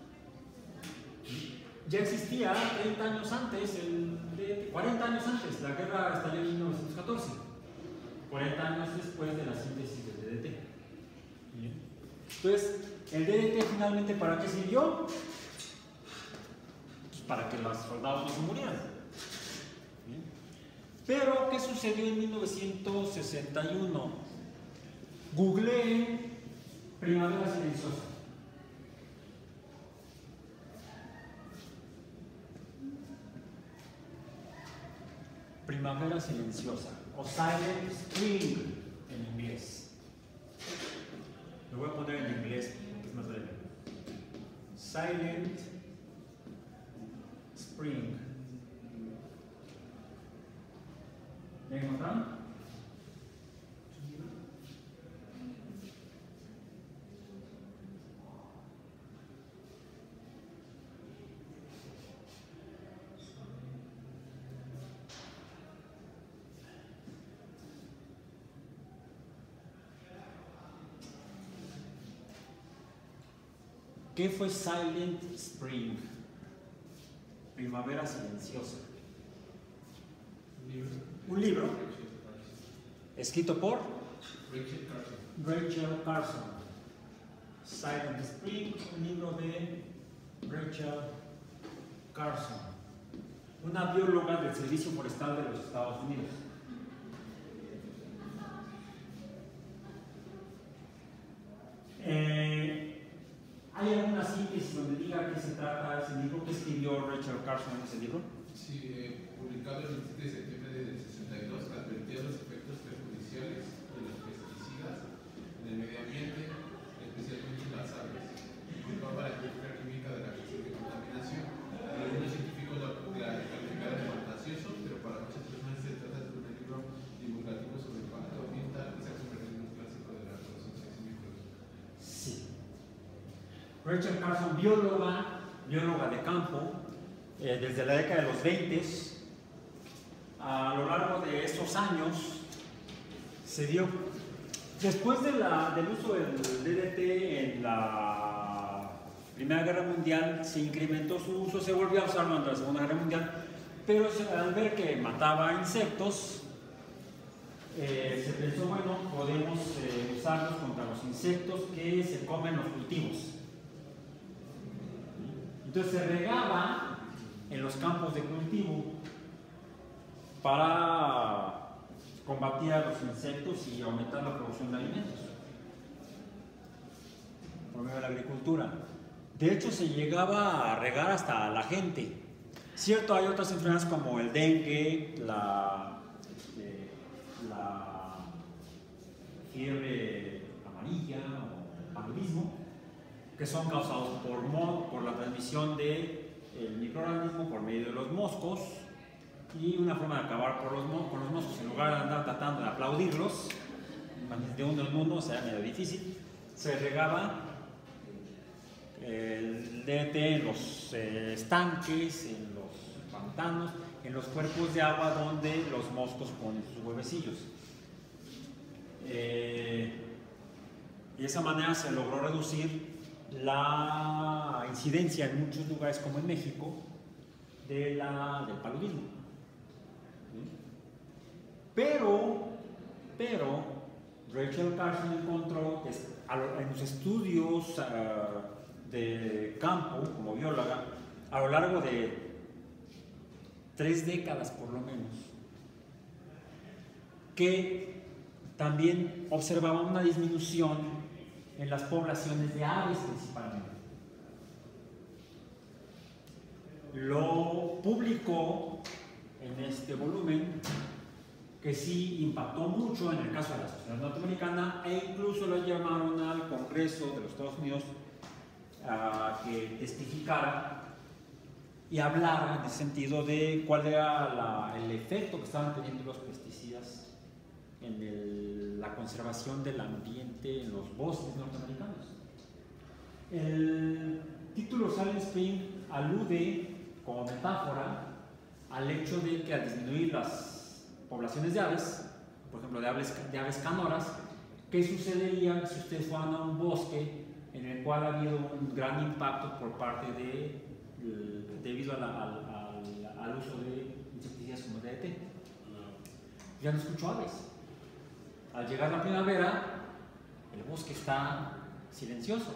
Ya existía treinta años antes, el D D T, cuarenta años antes, la guerra estalló en mil novecientos catorce. cuarenta años después de la síntesis del D D T. Entonces, ¿el D D T finalmente para qué sirvió? Pues para que los soldados no se murieran. ¿Bien? Pero, ¿qué sucedió en mil novecientos sesenta y uno? Googleé primavera silenciosa. Primavera silenciosa, o Silent Spring en inglés. Lo voy a poner en inglés porque es más breve. Silent Spring. ¿Ya encontraron? ¿Qué fue Silent Spring? Primavera silenciosa. Un libro escrito por Rachel Carson. Rachel Carson. Silent Spring, un libro de Rachel Carson, una bióloga del Servicio Forestal de los Estados Unidos. Eh, ¿Hay alguna síntesis donde diga qué se trata ese libro? ¿Qué escribió Rachel Carson en ese libro? Sí, eh, publicado el veintisiete de septiembre del sesenta y dos, advertía los efectos perjudiciales de los pesticidas en el medio ambiente, especialmente en las aves. Culpaba la industria química de la posible contaminación. Algunos científicos lo calificaron de fantasioso, pero para muchas personas se trata de un libro divulgativo sobre el impacto ambiental y se ha convertido en un clásico de la producción científica. Sí. Rachel Carson, bióloga, bióloga de campo, eh, desde la década de los veinte, a lo largo de estos años, se dio, después de la, del uso del D D T en la Primera Guerra Mundial, se incrementó su uso, se volvió a usar durante la Segunda Guerra Mundial, pero al ver que mataba insectos, eh, se pensó, bueno, podemos eh, usarlos contra los insectos que se comen los cultivos. Entonces se regaba en los campos de cultivo para combatir a los insectos y aumentar la producción de alimentos por medio de la agricultura. De hecho, se llegaba a regar hasta a la gente. Cierto, hay otras enfermedades como el dengue, la, este, la fiebre amarilla o paludismo, que son causados por, mo por la transmisión del microorganismo por medio de los moscos, y una forma de acabar por los con los moscos, en lugar de andar tratando de aplaudirlos de uno en uno, o sea, medio difícil, se regaba el D D T en los eh, estanques, en los pantanos, en los cuerpos de agua donde los moscos ponen sus huevecillos. Eh, Y de esa manera se logró reducir la incidencia en muchos lugares, como en México, de la, del paludismo. ¿Sí? Pero, pero, Rachel Carson encontró que en sus estudios uh, de campo, como bióloga, a lo largo de tres décadas por lo menos, que también observaba una disminución en las poblaciones de aves principalmente. Lo publicó en este volumen, que sí impactó mucho en el caso de la sociedad norteamericana, e incluso lo llamaron al Congreso de los Estados Unidos a que testificara y hablara en el sentido de cuál era la, el efecto que estaban teniendo los pesticidas en el, la conservación del ambiente en los bosques norteamericanos. El título Silent Spring alude como metáfora al hecho de que al disminuir las poblaciones de aves, por ejemplo de aves, de aves canoras, ¿qué sucedería si ustedes fueran a un bosque en el cual ha habido un gran impacto por parte de debido a la, al, al, al uso de insecticidas como D D T? Ya no escucho aves. Al llegar la primavera, el bosque está silencioso.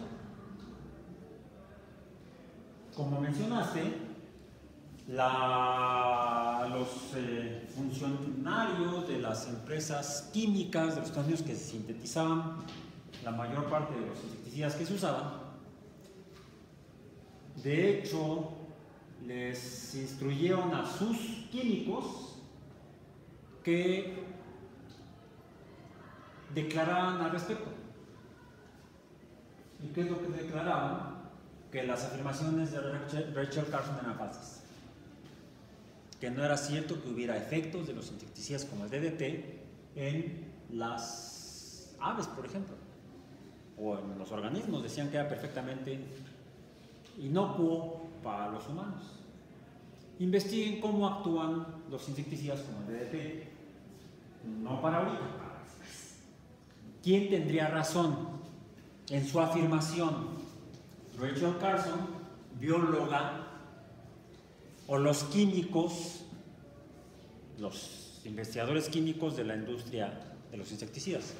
Como mencionaste, la, los eh, funcionarios de las empresas químicas de los Estados Unidos que sintetizaban la mayor parte de los insecticidas que se usaban, de hecho, les instruyeron a sus químicos que declararan al respecto. ¿Y qué es lo que declaraban? Que las afirmaciones de Rachel, Rachel Carson eran falsas. Que no era cierto que hubiera efectos de los insecticidas como el D D T en las aves, por ejemplo, o en los organismos. Decían que era perfectamente inocuo para los humanos. Investiguen cómo actúan los insecticidas como el D D T. No para ahorita, para después. ¿Quién tendría razón en su afirmación? ¿Rachel Carson, bióloga, o los químicos, los investigadores químicos de la industria de los insecticidas?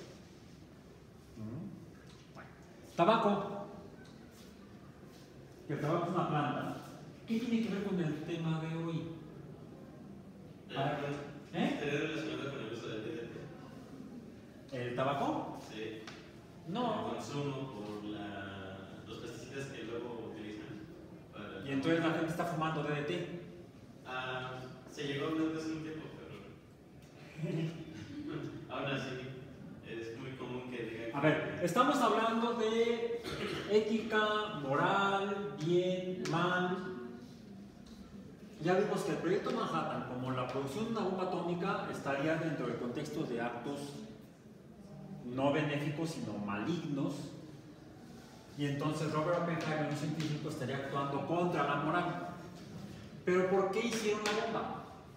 Bueno. Tabaco. Que el tabaco es una planta. ¿Qué tiene que ver con el tema de hoy? ¿Eh? ¿Eh? ¿Estaría relacionado con el uso del D D T? ¿El tabaco? Sí. No. El consumo por la, los pesticidas que luego utilizan para... Y entonces la gente está fumando D D T. Ah, se llegó a hablar de hace un tiempo, pero... Ahora sí, es muy común que digan... A ver, estamos hablando de ética, moral, bien, mal. Ya vimos que el proyecto Manhattan, como la producción de una bomba atómica, estaría dentro del contexto de actos no benéficos, sino malignos. Y entonces Robert Oppenheimer, un científico, estaría actuando contra la moral. ¿Pero por qué hicieron la bomba?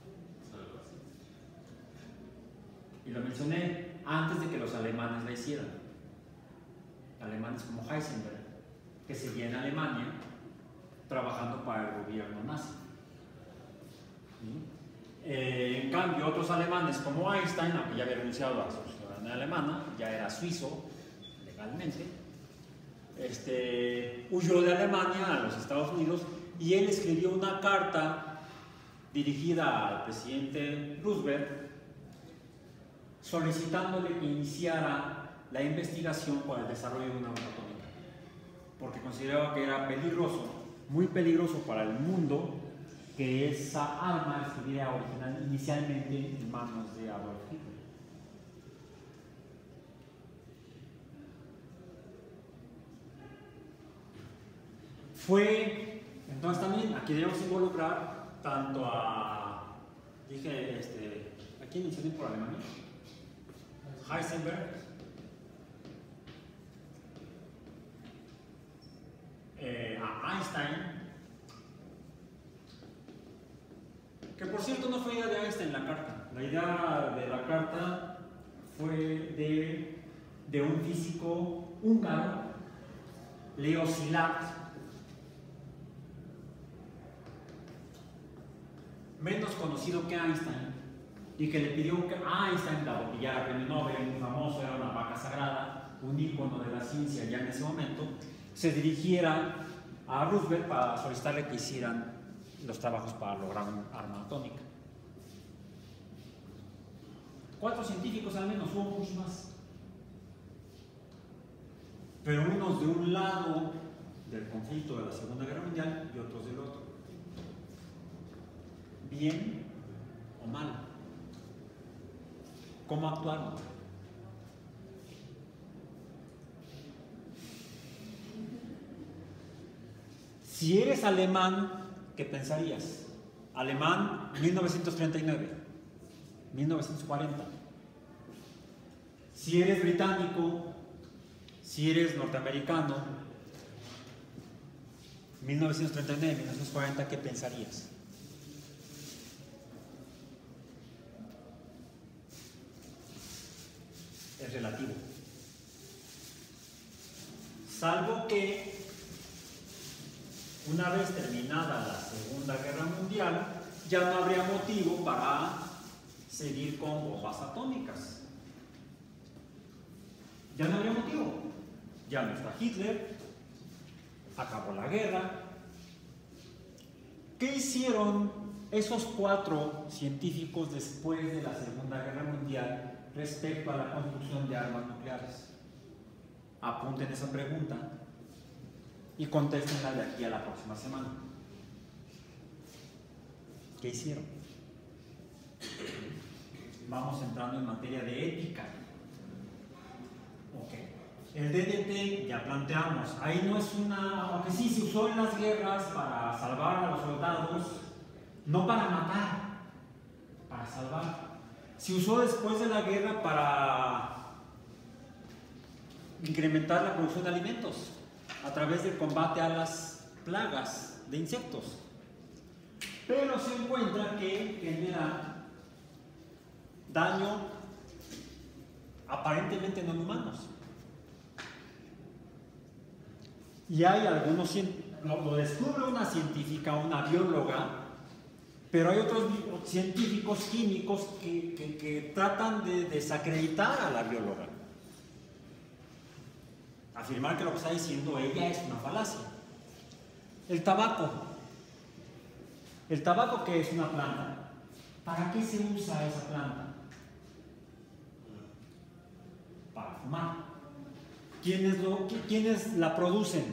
Y lo mencioné antes de que los alemanes la hicieran. Alemanes como Heisenberg, que seguía en Alemania trabajando para el gobierno nazi. ¿Sí? Eh, en cambio, otros alemanes como Einstein, aunque ya había renunciado a su ciudadanía alemana, ya era suizo legalmente, este, huyó de Alemania a los Estados Unidos y él escribió una carta dirigida al presidente Roosevelt solicitándole que iniciara la investigación para el desarrollo de una bomba atómica, porque consideraba que era peligroso, muy peligroso para el mundo, que esa arma estuviera original, inicialmente en manos de Adolf Hitler. Fue, entonces también aquí debemos involucrar tanto a, dije, este, ¿a quién mencioné por Alemania? Heisenberg, eh, a Einstein, que por cierto no fue idea de Einstein la carta. La idea de la carta fue de, de un físico húngaro, Leo Szilard, menos conocido que Einstein, y que le pidió que Einstein, dado que ya era premio Nobel, muy famoso, era una vaca sagrada, un ícono de la ciencia ya en ese momento, se dirigiera a Roosevelt para solicitarle que hicieran los trabajos para lograr un arma atómica. Cuatro científicos al menos, hubo muchos más. Pero unos de un lado del conflicto de la Segunda Guerra Mundial y otros del otro. ¿Bien o mal? ¿Cómo actuaron? Si eres alemán, ¿qué pensarías? Alemán, mil novecientos treinta y nueve, mil novecientos cuarenta. Si eres británico, si eres norteamericano, mil novecientos treinta y nueve, mil novecientos cuarenta, ¿qué pensarías? Es relativo. Salvo que una vez terminada la Segunda Guerra Mundial, ya no habría motivo para seguir con bombas atómicas. Ya no habría motivo. Ya no está Hitler, acabó la guerra. ¿Qué hicieron esos cuatro científicos después de la Segunda Guerra Mundial respecto a la construcción de armas nucleares? Apunten esa pregunta y contéstenla de aquí a la próxima semana. ¿Qué hicieron? Vamos entrando en materia de ética. Ok. El D D T ya planteamos, ahí no es una, aunque sí se usó en las guerras para salvar a los soldados, no para matar, para salvar. Se usó después de la guerra para incrementar la producción de alimentos a través del combate a las plagas de insectos. Pero se encuentra que genera daño aparentemente no humanos. Y hay algunos, lo, lo descubre una científica, una bióloga, pero hay otros científicos químicos que, que, que tratan de desacreditar a la bióloga. Afirmar que lo que está diciendo ella es una falacia. El tabaco. El tabaco, que es una planta. ¿Para qué se usa esa planta? Para fumar. ¿Quiénes, lo, ¿Quiénes la producen?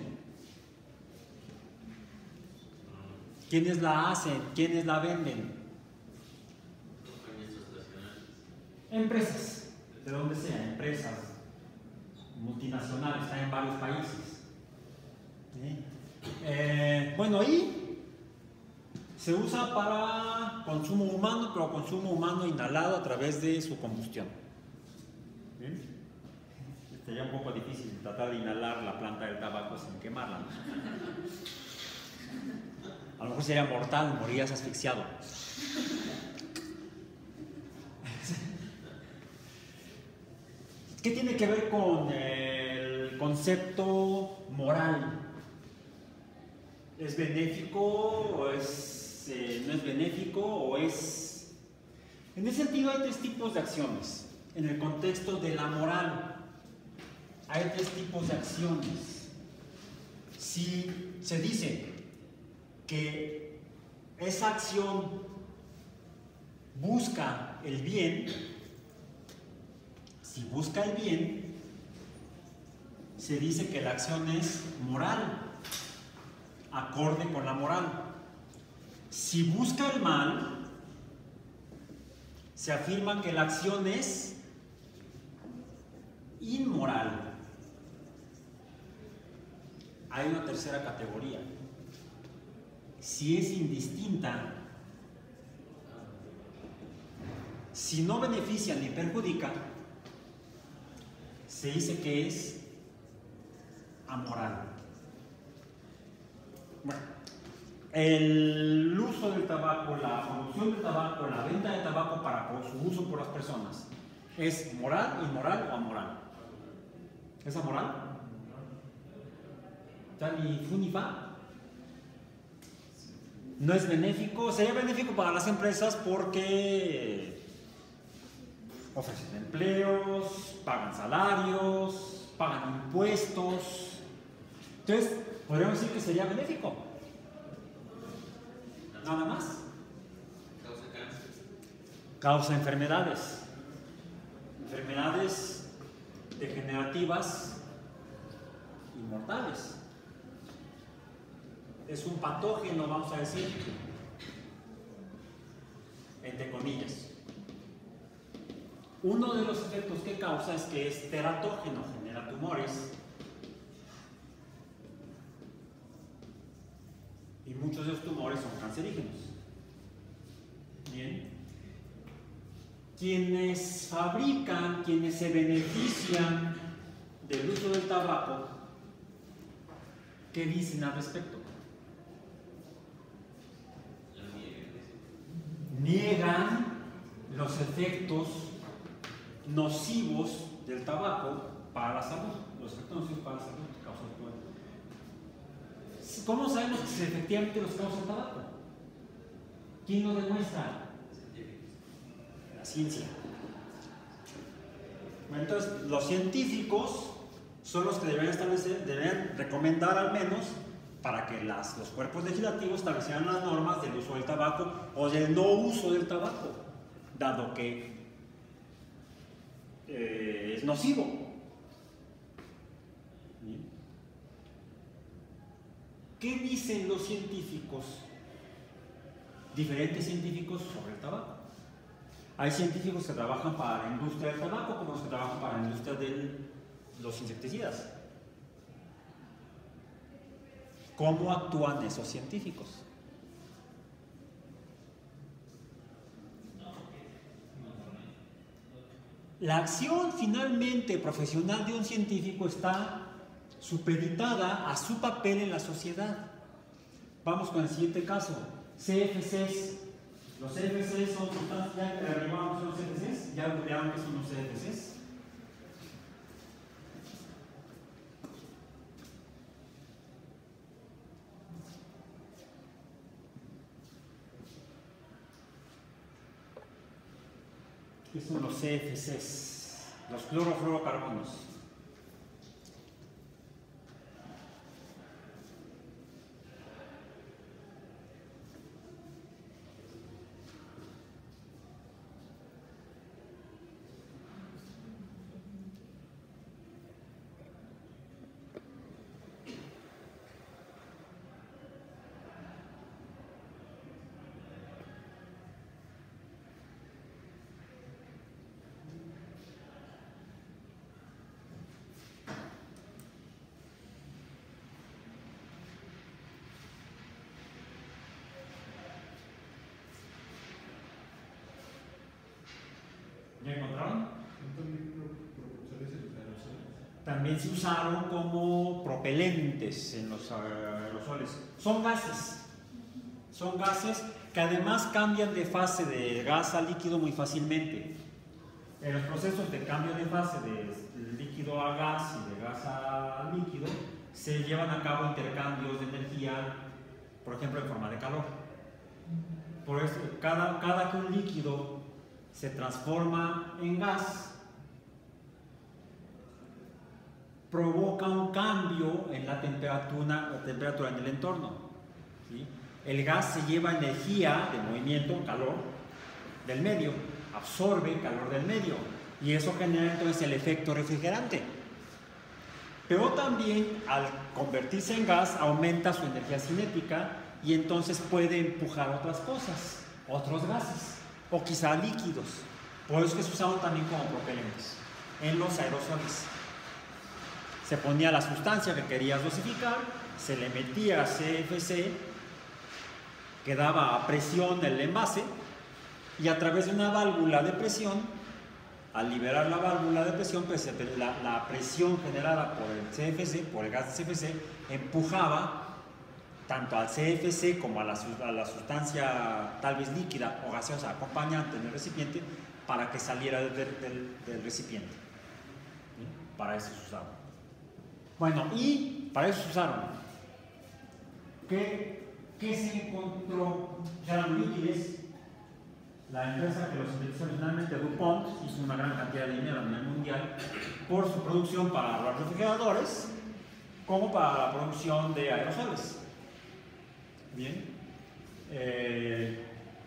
¿Quiénes la hacen? ¿Quiénes la venden? Empresas, de donde sea, empresas multinacionales, están en varios países. ¿Sí? Eh, bueno, y se usa para consumo humano, pero consumo humano inhalado a través de su combustión. ¿Sí? Sería un poco difícil tratar de inhalar la planta del tabaco sin quemarla, ¿no? A lo mejor sería mortal, morirías asfixiado. ¿Qué tiene que ver con el concepto moral? ¿Es benéfico o es, eh, no es benéfico o es...? En ese sentido hay tres tipos de acciones. En el contexto de la moral hay tres tipos de acciones. Si se dice que esa acción busca el bien, si busca el bien, se dice que la acción es moral, acorde con la moral. Si busca el mal, se afirma que la acción es inmoral. Hay una tercera categoría. Si es indistinta, si no beneficia ni perjudica, se dice que es amoral. Bueno, el uso del tabaco, la producción del tabaco, la venta de tabaco para su uso por las personas, ¿es moral, inmoral o amoral? ¿Es amoral? tal y Funifa. No es benéfico, sería benéfico para las empresas porque ofrecen empleos, pagan salarios, pagan impuestos. Entonces, podríamos decir que sería benéfico. Nada más. Causa cáncer. Causa enfermedades. Enfermedades degenerativas y mortales. Es un patógeno, vamos a decir, entre comillas. Uno de los efectos que causa es que es teratógeno, genera tumores. Y muchos de esos tumores son cancerígenos. Bien. Quienes fabrican, quienes se benefician del uso del tabaco, ¿qué dicen al respecto? Niegan los efectos nocivos del tabaco para la salud, los efectos nocivos para la salud que causa el tabaco. ¿Cómo sabemos que efectivamente los causa el tabaco? ¿Quién lo demuestra? La ciencia. Bueno, entonces, los científicos son los que deben establecer, deben recomendar al menos para que las, los cuerpos legislativos establecieran las normas del uso del tabaco o del no uso del tabaco, dado que eh, es nocivo. ¿Bien? ¿Qué dicen los científicos, diferentes científicos, sobre el tabaco? Hay científicos que trabajan para la industria del tabaco como los que trabajan para la industria de los insecticidas. ¿Cómo actúan esos científicos? La acción finalmente profesional de un científico está supeditada a su papel en la sociedad. Vamos con el siguiente caso, C F Cs. Los C F Cs son sustancias, ya derivamos los C F Cs, ya googlearon que son los C F Cs. ¿Qué son los C F Cs? Los clorofluorocarbonos. ¿Ya encontraron? También se usaron como propelentes en los aerosoles. Son gases. Son gases que además cambian de fase de gas a líquido muy fácilmente. En los procesos de cambio de fase de líquido a gas y de gas a líquido se llevan a cabo intercambios de energía, por ejemplo, en forma de calor. Por eso, cada, cada que un líquido se transforma en gas, provoca un cambio en la temperatura, la temperatura en el entorno. ¿Sí? El gas se lleva energía de movimiento, calor, del medio, absorbe calor del medio, y eso genera entonces el efecto refrigerante. Pero también, al convertirse en gas, aumenta su energía cinética y entonces puede empujar otras cosas, otros gases, o quizá líquidos. Por eso es que se usaban también como propelentes en los aerosoles. Se ponía la sustancia que querías dosificar, se le metía C F C, quedaba a presión el envase, y a través de una válvula de presión, al liberar la válvula de presión, pues la, la presión generada por el C F C, por el gas de C F C, empujaba tanto al C F C como a la, a la sustancia tal vez líquida o gaseosa acompañante en el recipiente para que saliera del, del, del recipiente. ¿Sí? Para eso se usaba. Bueno, y para eso se usaron ¿qué, qué se encontró? Ya eran muy útiles. La empresa que los sintetizó originalmente, DuPont, hizo una gran cantidad de dinero a nivel mundial por su producción para los refrigeradores, como para la producción de aerosoles. Bien. Eh,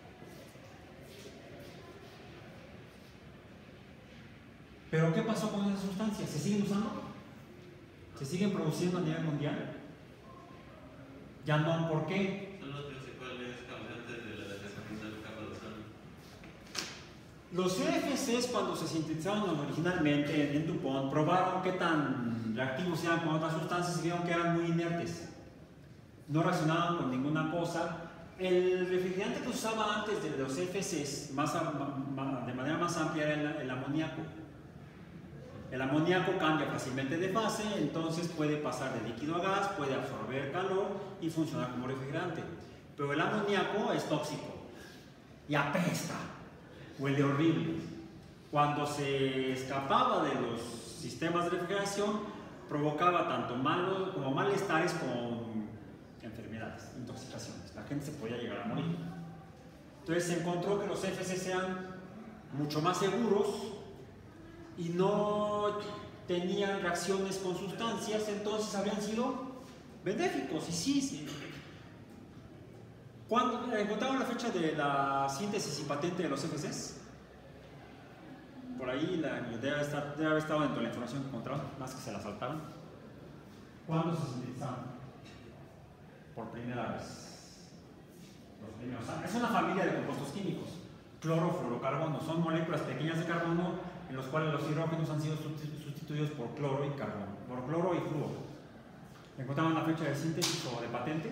Pero ¿qué pasó con esas sustancias? ¿Se siguen usando? ¿Se siguen produciendo a nivel mundial? Ya no, ¿por qué? Son los principales causantes de la desgastamiento de la capa de ozono. Los C F Cs, cuando se sintetizaron originalmente en DuPont, probaron qué tan reactivos eran con otras sustancias y vieron que eran muy inertes. No reaccionaban con ninguna cosa. El refrigerante que se usaba antes de los C F Cs, más, de manera más amplia, era el, el amoníaco. El amoníaco cambia fácilmente de fase, entonces puede pasar de líquido a gas, puede absorber calor y funcionar como refrigerante. Pero el amoníaco es tóxico y apesta, huele horrible. Cuando se escapaba de los sistemas de refrigeración, provocaba tanto malos como malestares como enfermedades, intoxicaciones. La gente se podía llegar a morir. Entonces se encontró que los C F C sean mucho más seguros y no tenían reacciones con sustancias, entonces habían sido benéficos. Y sí, sí. ¿Cuándo encontraron la fecha de la síntesis y patente de los C F Cs? Por ahí la, debe, estar, debe haber estado dentro de la información que encontraron, más que se la saltaron. ¿Cuándo se sintetizaron? Por primera vez. Los primeros. Es una familia de compuestos químicos. Cloro-fluorocarbono. Son moléculas pequeñas de carbono en los cuales los hidrógenos han sido sustituidos por cloro y carbono, por cloro y flúor. ¿Encontraron la fecha de síntesis o de patente?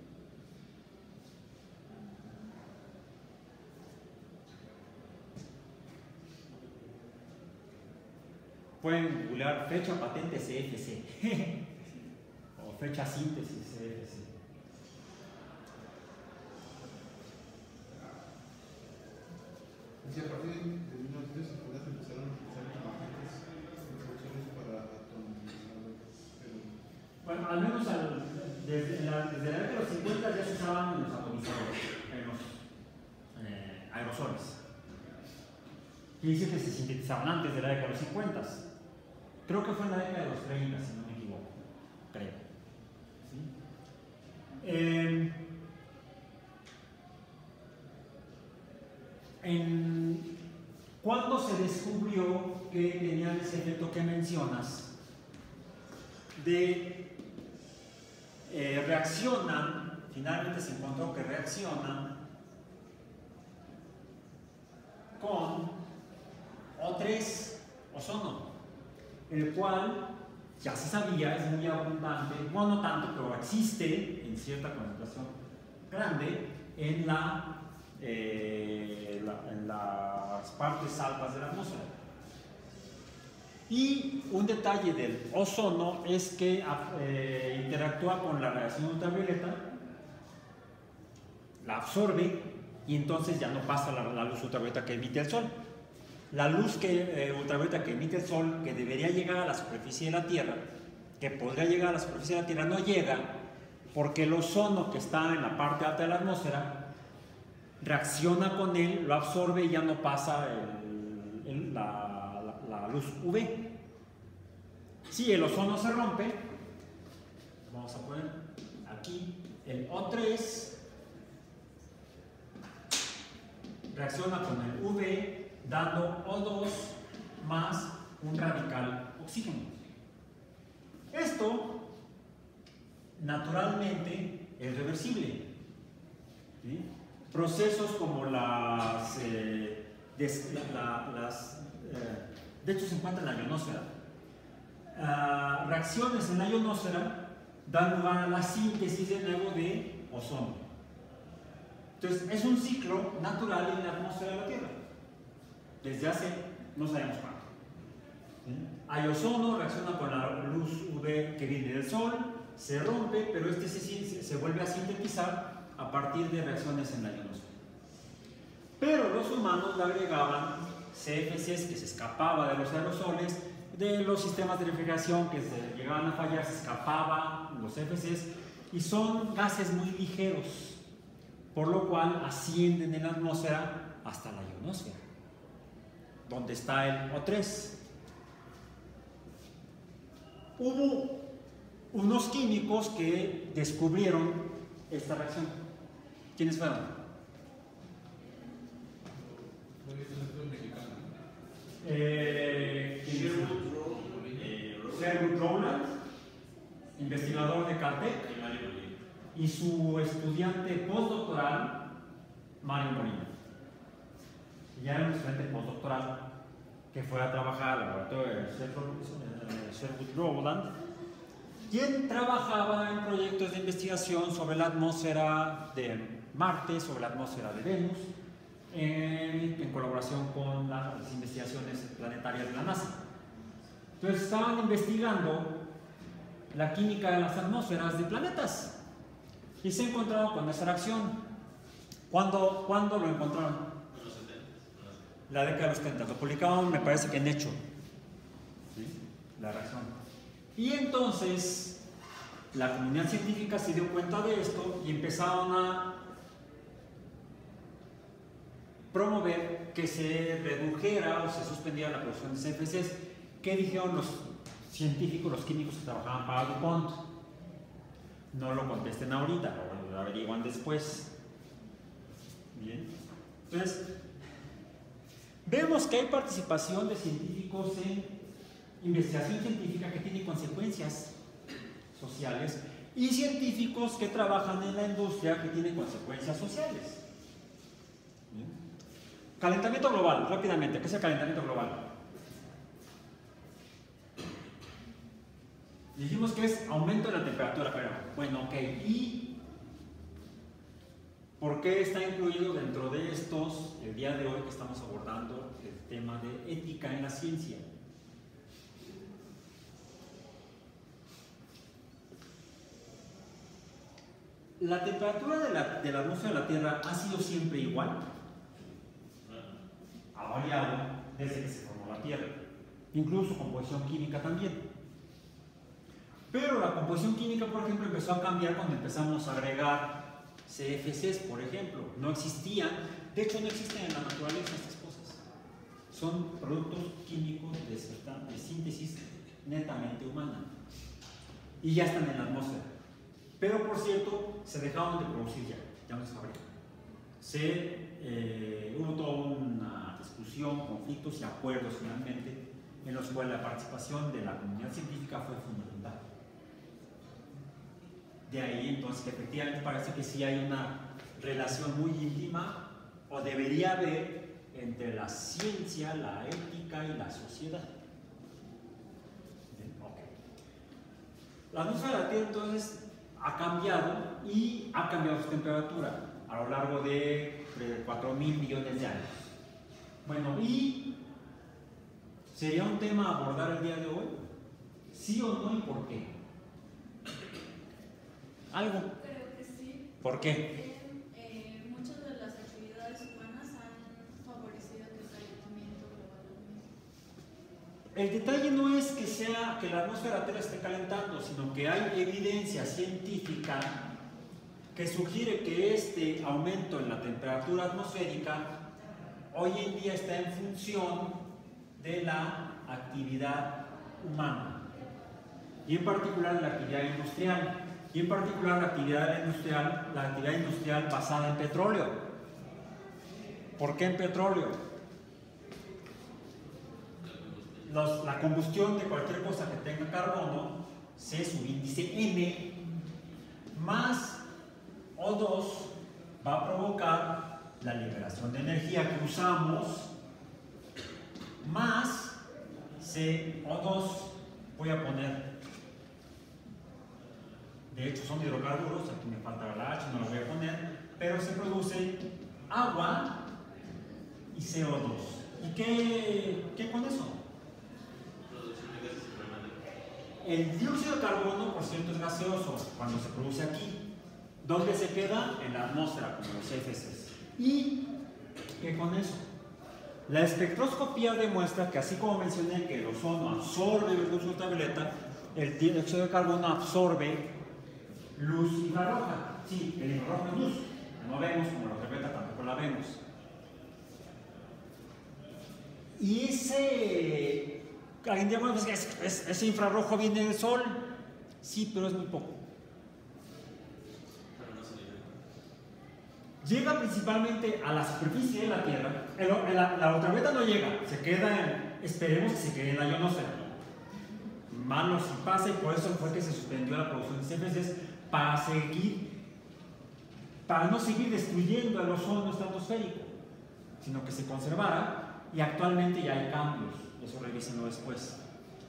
Pueden googlear fecha patente C F C o fecha síntesis C F C. Y a partir de mil novecientos cincuenta empezaron a utilizar patentes en soluciones para atomizadores. Bueno, al menos al, desde, la, desde la década de los cincuenta ya se usaban en los atomizadores, en los eh, aerosoles. Y dice que se sintetizaban antes de la década de los cincuenta. Creo que fue en la década de los treinta, si no me equivoco. Creo. ¿Sí? Eh, en, ¿Cuándo se descubrió que tenían ese efecto que mencionas de eh, reaccionan, finalmente se encontró que reaccionan con O tres, ozono, el cual ya se sabía, es muy abundante, bueno, no tanto, pero existe en cierta concentración grande en, la, eh, la, en las partes altas de la atmósfera. Y un detalle del ozono es que eh, interactúa con la radiación ultravioleta, la absorbe y entonces ya no pasa la, la luz ultravioleta que emite el sol. La luz que, eh, ultravioleta que emite el sol, que debería llegar a la superficie de la Tierra, que podría llegar a la superficie de la Tierra, no llega porque el ozono que está en la parte alta de la atmósfera reacciona con él, lo absorbe y ya no pasa el, el, la, la, la luz U V. Si el ozono se rompe, vamos a poner aquí el O tres, reacciona con el U V dando O dos más un radical oxígeno. Esto naturalmente es reversible, ¿sí? Procesos como las, eh, des, la, la, las eh, de hecho se encuentra en la ionosfera. Uh, reacciones en la ionosfera dan lugar a la síntesis de nuevo de ozono. Entonces es un ciclo natural en la atmósfera de la Tierra desde hace no sabemos cuánto. ¿Sí? Hay ozono, reacciona con la luz U V que viene del sol, se rompe, pero este se, se vuelve a sintetizar a partir de reacciones en la ionosfera. Pero los humanos le agregaban C F Cs que se escapaba de los aerosoles, de los sistemas de refrigeración que se llegaban a fallar, se escapaban los C F Cs y son gases muy ligeros, por lo cual ascienden en la atmósfera hasta la ionosfera, donde está el O tres. Hubo unos químicos que descubrieron esta reacción. ¿Quiénes fueron? Eh, Sherwood Rowland, eh, Rowland Sherwood Rowland, investigador de Caltech, y Mario Molina. y su estudiante postdoctoral, Mario Molina. Ya era un estudiante postdoctoral que fue a trabajar al laboratorio de Sherwood Rowland, quien trabajaba en proyectos de investigación sobre la atmósfera de Marte, sobre la atmósfera de Venus, en, en colaboración con las investigaciones planetarias de la NASA. Entonces estaban investigando la química de las atmósferas de planetas y se encontraron con esa reacción. ¿Cuándo, ¿cuándo lo encontraron? En los setenta. La década de los setenta. Lo publicaban, me parece que en Hecho. ¿Sí? La reacción. Y entonces la comunidad científica se dio cuenta de esto y empezaron a promover que se redujera o se suspendiera la producción de C F Cs. ¿Qué dijeron los científicos, los químicos que trabajaban para DuPont? No lo contesten ahorita, lo averiguan después. Bien. Entonces, vemos que hay participación de científicos en investigación científica que tiene consecuencias sociales y científicos que trabajan en la industria que tienen consecuencias sociales. Bien. Calentamiento global, rápidamente, ¿qué es el calentamiento global? Dijimos que es aumento de la temperatura, pero bueno, ok. ¿Y por qué está incluido dentro de estos, el día de hoy que estamos abordando, el tema de ética en la ciencia? ¿La temperatura de la, de la atmósfera de la Tierra ha sido siempre igual? Ha variado desde que se formó la Tierra, incluso su composición química también. Pero la composición química, por ejemplo, empezó a cambiar cuando empezamos a agregar C F Cs, por ejemplo. No existían, de hecho no existen en la naturaleza estas cosas. Son productos químicos de, de síntesis netamente humana. Y ya están en la atmósfera. Pero, por cierto, se dejaron de producir ya, ya no se fabrican. Se, eh, hubo toda una discusión, conflictos y acuerdos finalmente, en los cuales la participación de la comunidad científica fue fundamental. De ahí entonces que efectivamente parece que sí hay una relación muy íntima, o debería haber, entre la ciencia, la ética y la sociedad. Bien, okay. La atmósfera de la Tierra entonces ha cambiado y ha cambiado su temperatura a lo largo de, de cuatro mil millones de años. Bueno, ¿y sería un tema a abordar el día de hoy? ¿Sí o no y por qué? ¿Algo? Creo que sí. ¿Por qué? Eh, eh, muchas de las actividades humanas han favorecido el calentamiento global. El detalle no es que sea que la atmósfera de la Tierra esté calentando, sino que hay evidencia científica que sugiere que este aumento en la temperatura atmosférica hoy en día está en función de la actividad humana y en particular la actividad industrial. Y en particular la actividad industrial, la actividad industrial basada en petróleo. ¿Por qué en petróleo? Los, la combustión de cualquier cosa que tenga carbono, C, su índice M, más O dos, va a provocar la liberación de energía que usamos, más C O dos, voy a poner. De hecho son hidrocarburos, aquí me falta la H, no la voy a poner, pero se produce agua y C O dos. ¿Y qué, qué con eso? Producción de gases invernadero. El dióxido de carbono, por cierto, es gaseoso cuando se produce aquí. ¿Dónde se queda? En la atmósfera, como los C F Cs. ¿Y qué con eso? La espectroscopía demuestra que, así como mencioné que el ozono absorbe luz ultravioleta, el dióxido de carbono absorbe luz infrarroja. Sí, el infrarrojo es luz. No vemos, como la ultravioleta tampoco la vemos. Y ese, alguien dice, bueno, pues es, es, ese infrarrojo viene del sol. Sí, pero es muy poco. Llega principalmente a la superficie de la Tierra. El, el, la, la ultravioleta no llega, se queda en, esperemos que se quede en la ionosfera. Malo si pasa, y por eso fue que se suspendió la producción de C F Cs para seguir, para no seguir destruyendo el ozono estratosférico, sino que se conservara, y actualmente ya hay cambios, eso revísenlo después.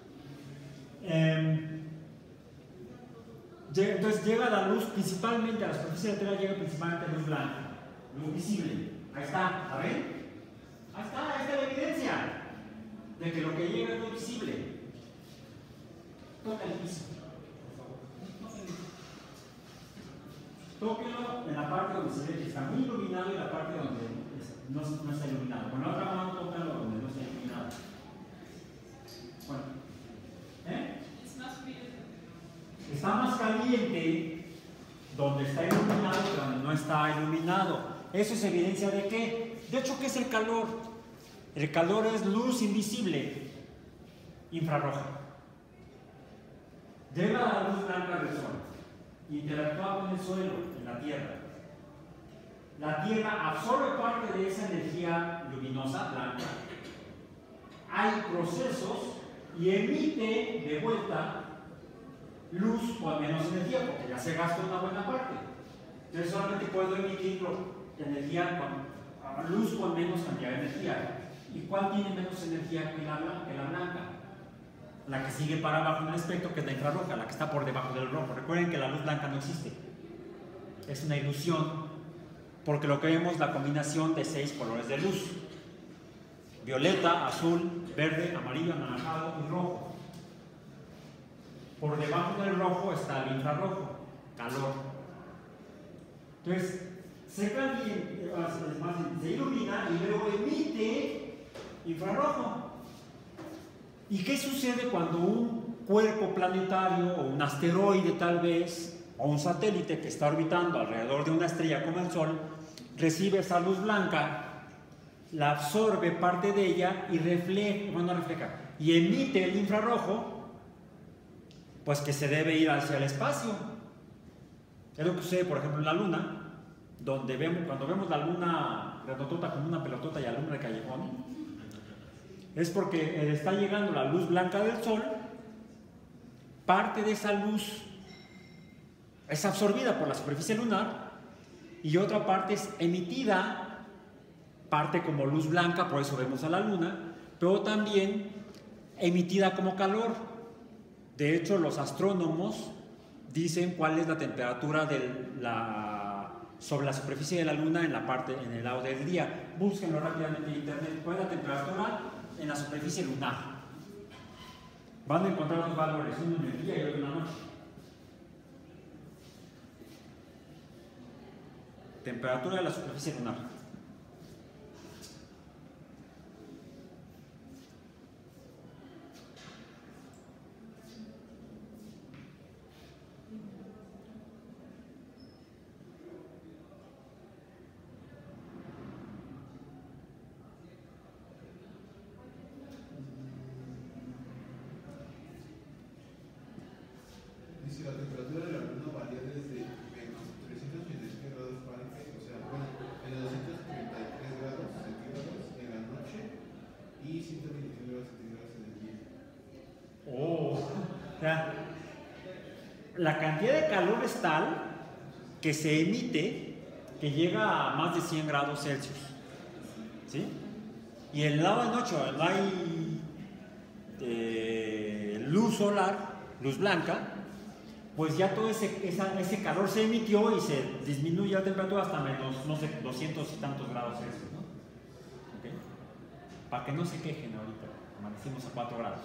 Eh, entonces llega la luz principalmente a la superficie de la Tierra, llega principalmente luz blanca, luz visible. Ahí está, ¿la ven? Ahí está, ahí está la evidencia de que lo que llega es luz visible. Toca el piso, por favor. Tóquenlo en la parte donde se ve que está muy iluminado y la parte donde no, no está iluminado. Con la otra mano tócalo donde no está iluminado. Bueno, ¿eh? Es más frío. Está más caliente donde está iluminado que donde no está iluminado. ¿Eso es evidencia de qué? De hecho, ¿qué es el calor? El calor es luz invisible, infrarroja. Llega la luz blanca del sol, interactúa con el suelo en la Tierra. La Tierra absorbe parte de esa energía luminosa blanca. Hay procesos y emite de vuelta luz con menos energía, porque ya se gasta una buena parte. Entonces solamente puedo emitir energía con, luz con menos cantidad de energía. ¿Y cuál tiene menos energía que la, que la blanca? La que sigue para abajo en el espectro, que es la infrarroja, la que está por debajo del rojo. Recuerden que la luz blanca no existe. Es una ilusión, porque lo que vemos es la combinación de seis colores de luz: violeta, azul, verde, amarillo, anaranjado y rojo. Por debajo del rojo está el infrarrojo, calor. Entonces, se calienta, se ilumina y luego emite infrarrojo. ¿Y qué sucede cuando un cuerpo planetario o un asteroide tal vez, o un satélite que está orbitando alrededor de una estrella como el Sol, recibe esa luz blanca, la absorbe parte de ella y refleja, bueno, no refleja, y emite el infrarrojo? Pues que se debe ir hacia el espacio. Es lo que sucede, por ejemplo, en la Luna, donde vemos, cuando vemos la Luna grandotota como una pelotota y alumbra el callejón, es porque está llegando la luz blanca del Sol, parte de esa luz es absorbida por la superficie lunar y otra parte es emitida, parte como luz blanca, por eso vemos a la Luna, pero también emitida como calor. De hecho, los astrónomos dicen cuál es la temperatura de la, sobre la superficie de la Luna en la parte, en el lado del día. Búsquenlo rápidamente en internet. ¿Cuál es la temperatura en la superficie lunar? Van a encontrar dos valores, uno en el día y otro en la noche. Temperatura de la superficie lunar. Dice la temperatura de la luna varía desde menos trescientos ochenta y siete grados Fahrenheit, o sea, bueno, en doscientos treinta y tres grados centígrados en la noche y ciento veintiuno grados centígrados en el día. Oh, o sea, la cantidad de calor es tal que se emite que llega a más de cien grados Celsius, ¿sí? Y en el lado de noche no hay eh, luz solar, luz blanca, pues ya todo ese, esa, ese calor se emitió y se disminuye la temperatura hasta menos, no sé, doscientos y tantos grados Celsius, ¿no? ¿Okay? Para que no se quejen ahorita, amanecimos a cuatro grados.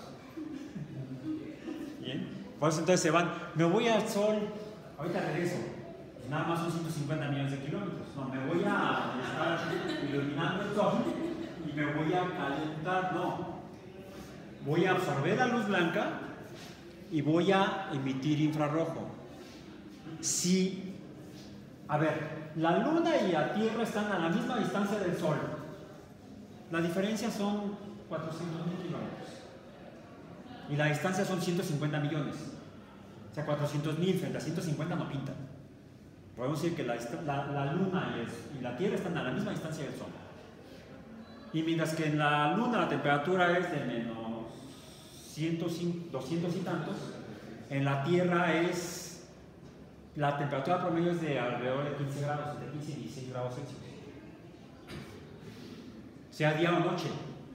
Bien, por eso entonces se van, me voy al sol, ahorita regreso, pues nada más son ciento cincuenta millones de kilómetros, no, me voy a estar iluminando el sol y me voy a calentar, no, voy a absorber la luz blanca y voy a emitir infrarrojo. Si, a ver, la Luna y la Tierra están a la misma distancia del Sol, la diferencia son cuatrocientos mil kilómetros y la distancia son ciento cincuenta millones. O sea, cuatrocientos mil frente a ciento cincuenta no pintan. Podemos decir que la, la, la Luna y, el, y la Tierra están a la misma distancia del Sol. Y mientras que en la Luna la temperatura es de menos ciento cinco, doscientos y tantos, en la Tierra es, la temperatura promedio es de alrededor de quince grados, entre quince y dieciséis grados Celsius. Sea día o noche.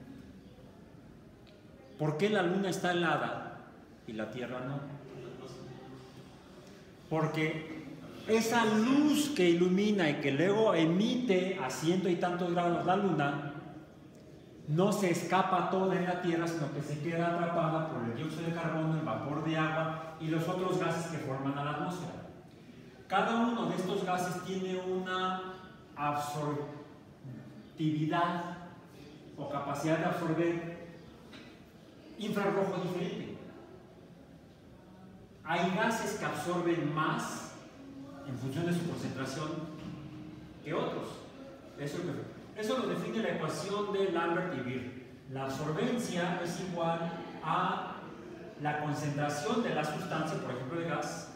¿Por qué la Luna está helada y la Tierra no? Porque esa luz que ilumina y que luego emite a ciento y tantos grados la Luna no se escapa toda en la Tierra, sino que se queda atrapada por el dióxido de carbono, el vapor de agua y los otros gases que forman a la atmósfera. Cada uno de estos gases tiene una absortividad o capacidad de absorber infrarrojo diferente. Hay gases que absorben más en función de su concentración que otros. Eso, eso lo define la ecuación de Lambert y Beer. La absorbencia es igual a la concentración de la sustancia, por ejemplo de gas,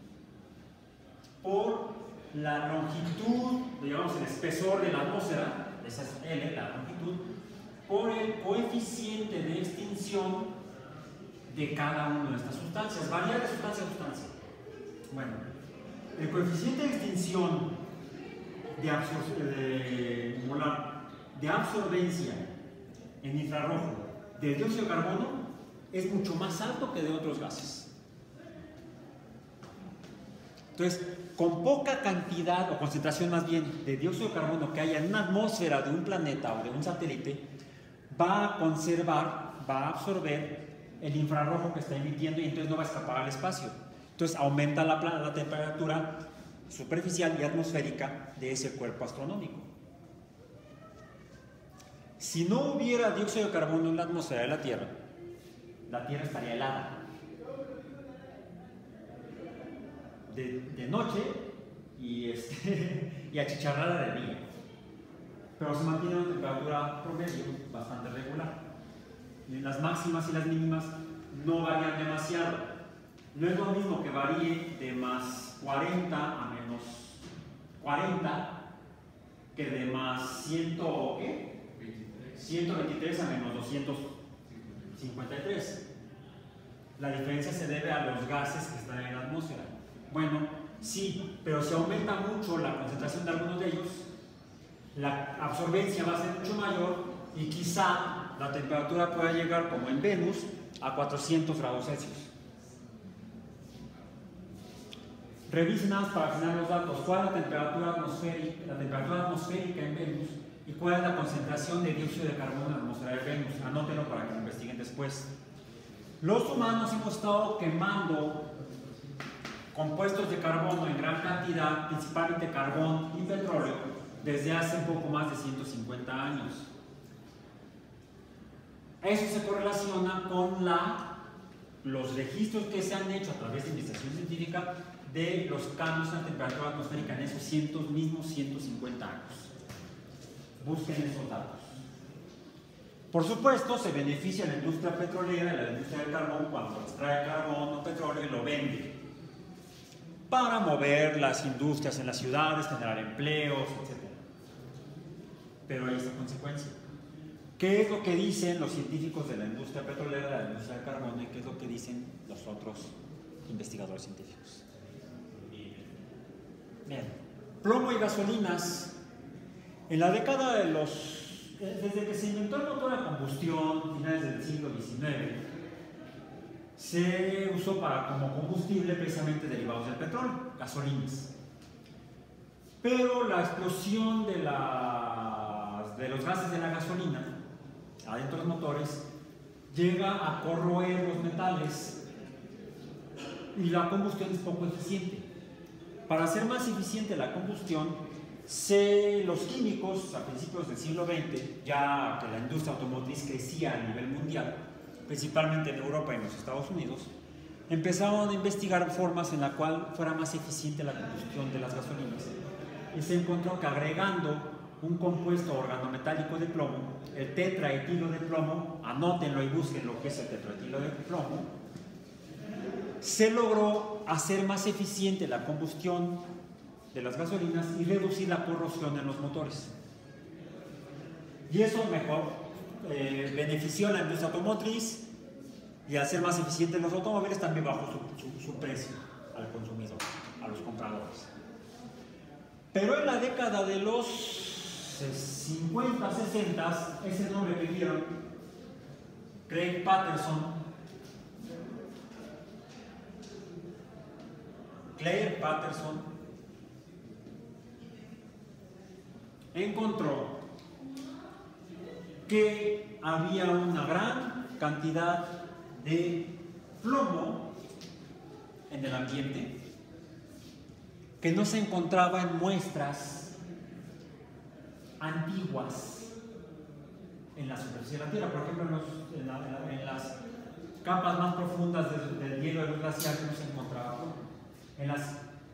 por la longitud, digamos el espesor de la atmósfera, esa es L, la longitud, por el coeficiente de extinción de cada una de estas sustancias. Varía de sustancia a sustancia. Bueno, el coeficiente de extinción de, absor de, molar, de absorbencia en infrarrojo del dióxido de carbono es mucho más alto que de otros gases. Entonces, con poca cantidad o concentración más bien de dióxido de carbono que haya en una atmósfera de un planeta o de un satélite, va a conservar, va a absorber el infrarrojo que está emitiendo y entonces no va a escapar al espacio. Entonces aumenta la, la temperatura superficial y atmosférica de ese cuerpo astronómico. Si no hubiera dióxido de carbono en la atmósfera de la Tierra, la Tierra estaría helada. De, de noche y, este, y achicharrada de día. Pero se mantiene una temperatura promedio bastante regular. Y las máximas y las mínimas no varían demasiado. No es lo mismo que varíe de más cuarenta a menos cuarenta que de más cien, ¿qué? ciento veintitrés a menos doscientos cincuenta y tres. La diferencia se debe a los gases que están en la atmósfera. Bueno, sí, pero si aumenta mucho la concentración de algunos de ellos, la absorbencia va a ser mucho mayor y quizá la temperatura pueda llegar, como en Venus, a cuatrocientos grados Celsius. Revisen nada más para afinar los datos. ¿Cuál es la temperatura atmosférica, la temperatura atmosférica en Venus y cuál es la concentración de dióxido de carbono en la atmósfera de Venus? Anótenlo para que lo investiguen después. Los humanos hemos estado quemando compuestos de carbono en gran cantidad, principalmente carbón y petróleo, desde hace un poco más de ciento cincuenta años. Eso se correlaciona con la, los registros que se han hecho a través de investigación científica de los cambios en la temperatura atmosférica en esos cientos mismos ciento cincuenta años. Busquen esos datos. Por supuesto, se beneficia la industria petrolera y la industria del carbón cuando extrae carbón o petróleo y lo vende para mover las industrias en las ciudades, generar empleos, etcétera. Pero hay esta consecuencia. ¿Qué es lo que dicen los científicos de la industria petrolera, de la industria del carbón y qué es lo que dicen los otros investigadores científicos? Bien, plomo y gasolinas. En la década de los... desde que se inventó el motor a combustión, finales del siglo diecinueve, se usó para, como combustible precisamente derivados del petróleo, gasolinas. Pero la explosión de, la, de los gases de la gasolina adentro de los motores llega a corroer los metales y la combustión es poco eficiente. Para hacer más eficiente la combustión, se, los químicos a principios del siglo veinte, ya que la industria automotriz crecía a nivel mundial, principalmente en Europa y en los Estados Unidos, empezaron a investigar formas en la cual fuera más eficiente la combustión de las gasolinas. Y se encontró que agregando un compuesto organometálico de plomo, el tetraetilo de plomo, anótenlo y busquen lo que es el tetraetilo de plomo, se logró hacer más eficiente la combustión de las gasolinas y reducir la corrosión en los motores. Y eso mejor eh, benefició a la industria automotriz, y al ser más eficientes los automóviles también bajó su, su, su precio al consumidor, a los compradores. Pero en la década de los cincuenta, sesenta, ese nombre que vieron, Craig Patterson, Claire Patterson, encontró que había una gran cantidad de plomo en el ambiente que no se encontraba en muestras antiguas en la superficie de la Tierra. Por ejemplo, en, los, en, la, en, la, en las capas más profundas del, del hielo de los glaciares no se encontraba plomo. En las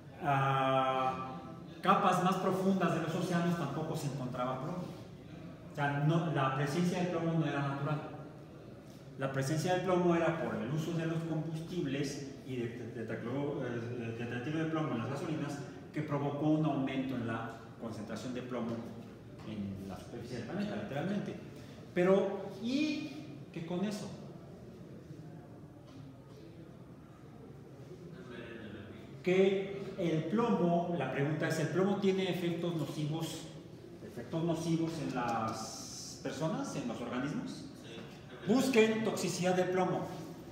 uh, capas más profundas de los océanos tampoco se encontraba plomo. O sea, no, la presencia del plomo no era natural. La presencia del plomo era por el uso de los combustibles y de tetratilo de plomo en las gasolinas, que provocó un aumento en la concentración de plomo en la superficie del planeta, literalmente. Pero, ¿y qué con eso? Que el plomo, la pregunta es, ¿el plomo tiene efectos nocivos, efectos nocivos en las personas, en los organismos? Busquen toxicidad del plomo.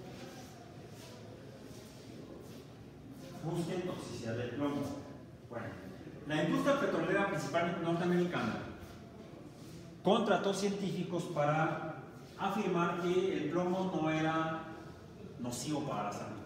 Busquen toxicidad del plomo. Bueno, la industria petrolera, principalmente norteamericana, contrató científicos para afirmar que el plomo no era nocivo para la salud.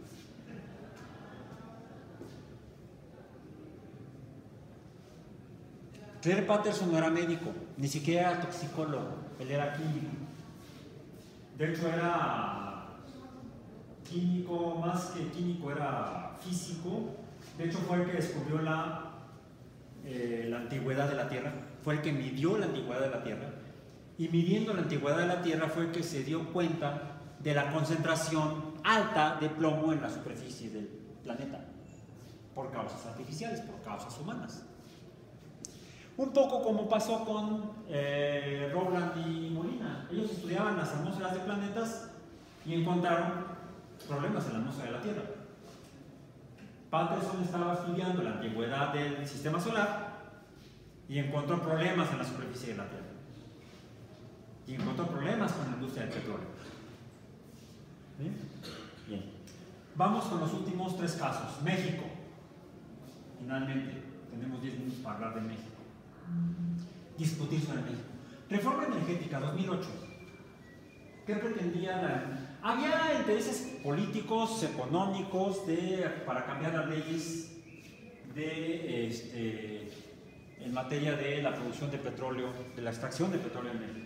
Claire Patterson no era médico, ni siquiera era toxicólogo, él era químico. De hecho, era químico, más que químico, era físico. De hecho, fue el que descubrió la, eh, la antigüedad de la Tierra, fue el que midió la antigüedad de la Tierra. Y midiendo la antigüedad de la Tierra fue el que se dio cuenta de la concentración alta de plomo en la superficie del planeta, por causas artificiales, por causas humanas. Un poco como pasó con eh, Rowland y Molina. Ellos estudiaban las atmósferas de planetas y encontraron problemas en la atmósfera de la Tierra. Patterson estaba estudiando la antigüedad del sistema solar y encontró problemas en la superficie de la Tierra. Y encontró problemas con la industria del petróleo. ¿Sí? Bien. Vamos con los últimos tres casos. México. Finalmente, tenemos diez minutos para hablar de México. Discutir sobre México. Reforma energética dos mil ocho. ¿Qué pretendía la... Había intereses políticos, económicos, de, para cambiar las leyes de, este, en materia de la producción de petróleo, de la extracción de petróleo en México.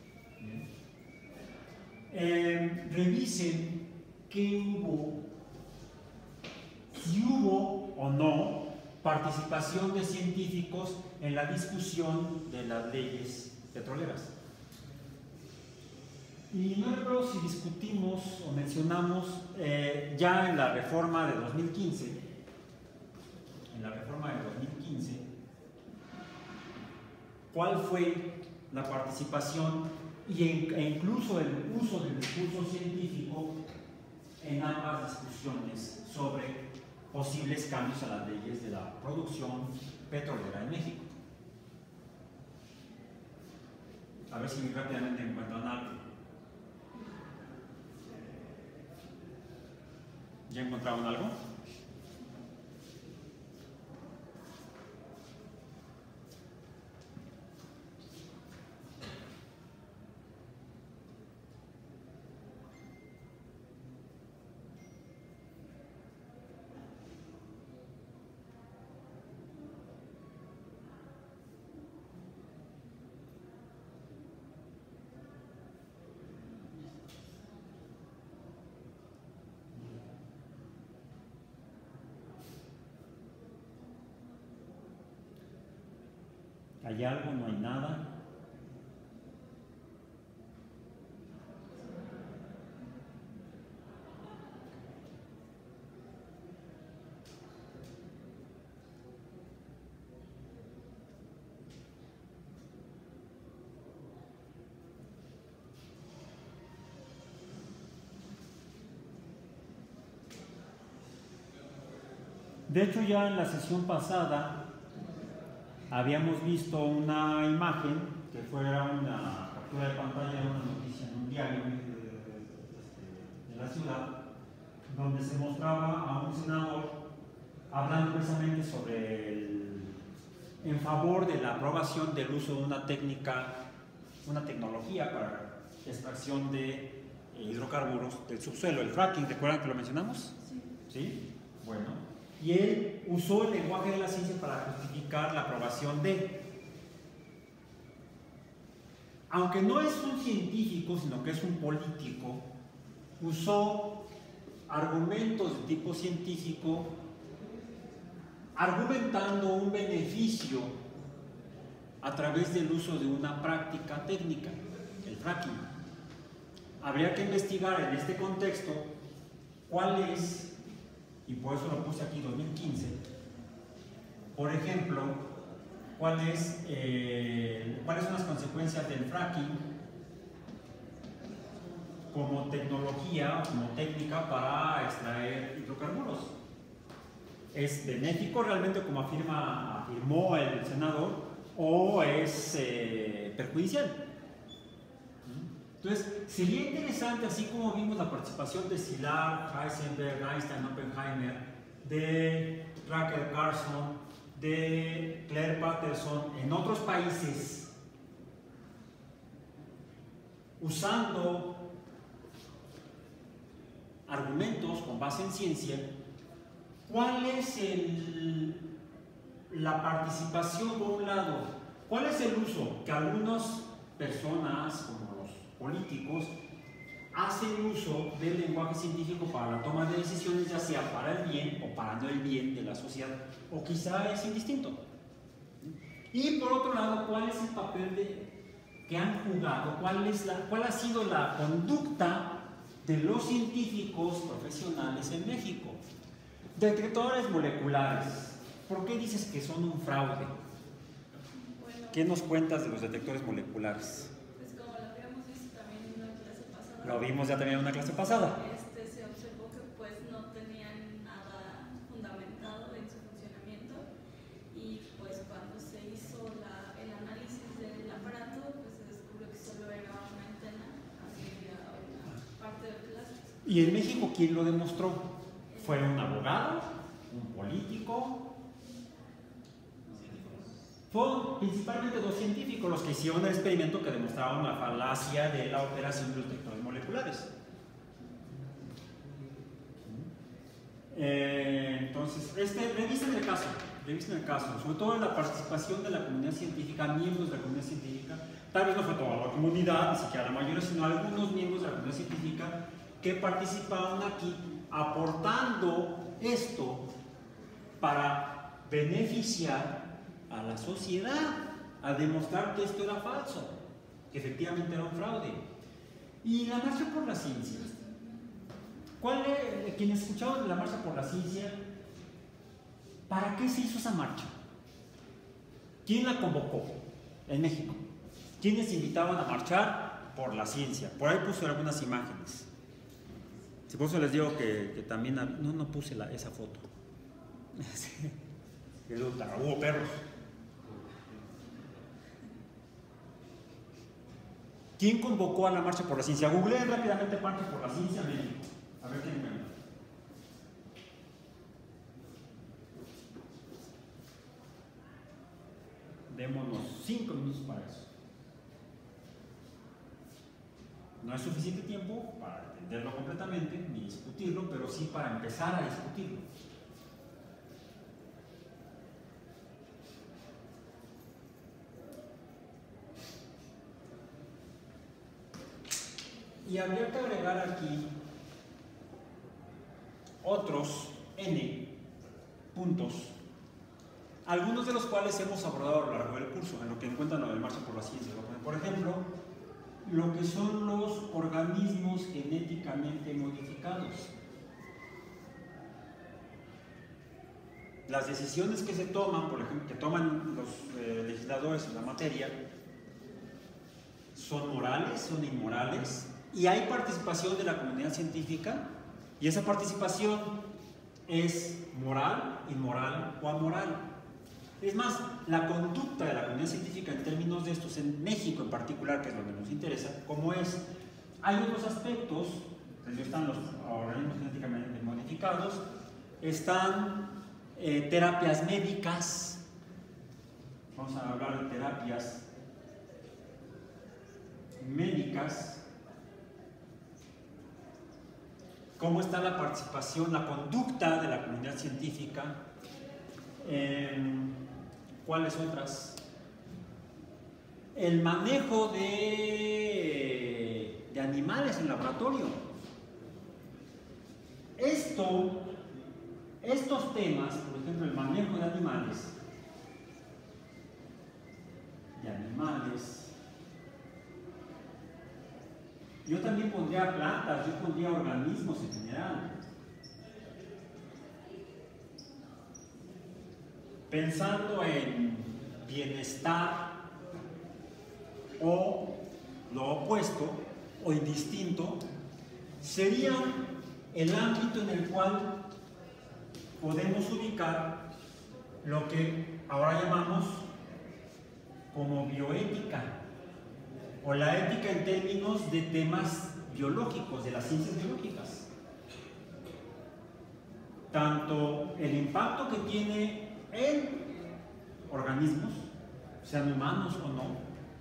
Eh, revisen qué hubo, si hubo o no participación de científicos en la discusión de las leyes petroleras. Y no recuerdo si discutimos o mencionamos eh, ya en la reforma de dos mil quince, en la reforma de dos mil quince, cuál fue la participación y en, e incluso el uso del discurso científico en ambas discusiones sobre posibles cambios a las leyes de la producción petrolera en México. A ver si rápidamente encuentran algo. ¿Ya encontraron algo? ¿Hay algo? ¿No hay nada? De hecho, ya en la sesión pasada habíamos visto una imagen que fuera una captura de pantalla de una noticia en un diario de, de, de la ciudad, donde se mostraba a un senador hablando precisamente sobre el, en favor de la aprobación del uso de una técnica, una tecnología para extracción de hidrocarburos del subsuelo, el fracking. ¿Recuerdan que lo mencionamos? Sí. ¿Sí? Bueno. Y él usó el lenguaje de la ciencia para justificar la aprobación de. Aunque no es un científico, sino que es un político, usó argumentos de tipo científico, argumentando un beneficio a través del uso de una práctica técnica, el fracking. Habría que investigar en este contexto cuál es, y por eso lo puse aquí dos mil quince, por ejemplo, cuál es, eh, cuáles son las consecuencias del fracking como tecnología, como técnica para extraer hidrocarburos. ¿Es benéfico realmente, como afirma, afirmó el senador, o es eh, perjudicial? Entonces, sería interesante, así como vimos la participación de Szilard, Heisenberg, Einstein, Oppenheimer, de Rutger Carson, de Claire Patterson en otros países, usando argumentos con base en ciencia, ¿cuál es el, la participación por un lado? ¿Cuál es el uso que algunas personas, como los políticos, hacen uso del lenguaje científico para la toma de decisiones, ya sea para el bien o para no el bien de la sociedad, o quizá es indistinto? Y por otro lado, ¿cuál es el papel de, que han jugado? ¿Cuál, es la, ¿Cuál ha sido la conducta de los científicos profesionales en México? Detectores moleculares. ¿Por qué dices que son un fraude? Bueno, ¿Qué nos cuentas de los detectores moleculares? pues como lo habíamos visto también en una clase pasada. Lo vimos ya también en una clase pasada. Este, se observó que pues no tenían nada fundamentado en su funcionamiento y pues cuando se hizo la, el análisis del aparato pues se descubrió que solo era una antena hacia una parte del plástico. ¿Y en México quién lo demostró? ¿Fue un abogado? ¿Un político? Fueron principalmente dos científicos los que hicieron el experimento que demostraron la falacia de la operación de los detectores moleculares. Eh, entonces, este, revisen el caso, revisen el caso, sobre todo la participación de la comunidad científica, miembros de la comunidad científica. Tal vez no fue toda la comunidad, ni siquiera la mayoría, sino algunos miembros de la comunidad científica que participaron aquí aportando esto para beneficiar a la sociedad, a demostrar que esto era falso, que efectivamente era un fraude. Y la marcha por la ciencia. ¿Cuál es, quienes escucharon de la marcha por la ciencia, para qué se hizo esa marcha? ¿Quién la convocó en México? ¿Quiénes invitaban a marchar por la ciencia? Por ahí puse algunas imágenes. Si por eso les digo que, que también... No, no puse la, esa foto. Hubo perros. ¿Quién convocó a la marcha por la ciencia? Googleen rápidamente marcha por la ciencia México. A ver quién encuentra. Démonos cinco minutos para eso. No es suficiente tiempo para entenderlo completamente ni discutirlo, pero sí para empezar a discutirlo. Y habría que agregar aquí otros n puntos algunos de los cuales hemos abordado a lo largo del curso, en lo que encuentran lo de Marcha por la Ciencia. Por ejemplo, lo que son los organismos genéticamente modificados. Las decisiones que se toman, por ejemplo, que toman los eh, legisladores en la materia, son morales, son inmorales, y hay participación de la comunidad científica, y esa participación es moral, inmoral o amoral. Es más, la conducta de la comunidad científica en términos de estos, en México en particular, que es lo que nos interesa, como es, hay otros aspectos, están los organismos genéticamente modificados, están eh, terapias médicas, vamos a hablar de terapias médicas, cómo está la participación, la conducta de la comunidad científica, eh, ¿cuáles otras? El manejo de, de animales en laboratorio. Esto, estos temas, por ejemplo, el manejo de animales, de animales, yo también pondría plantas, yo pondría organismos en general. Pensando en bienestar o lo opuesto o indistinto, sería el ámbito en el cual podemos ubicar lo que ahora llamamos como bioética, o la ética en términos de temas biológicos, de las ciencias biológicas. Tanto el impacto que tiene en organismos, sean humanos o no,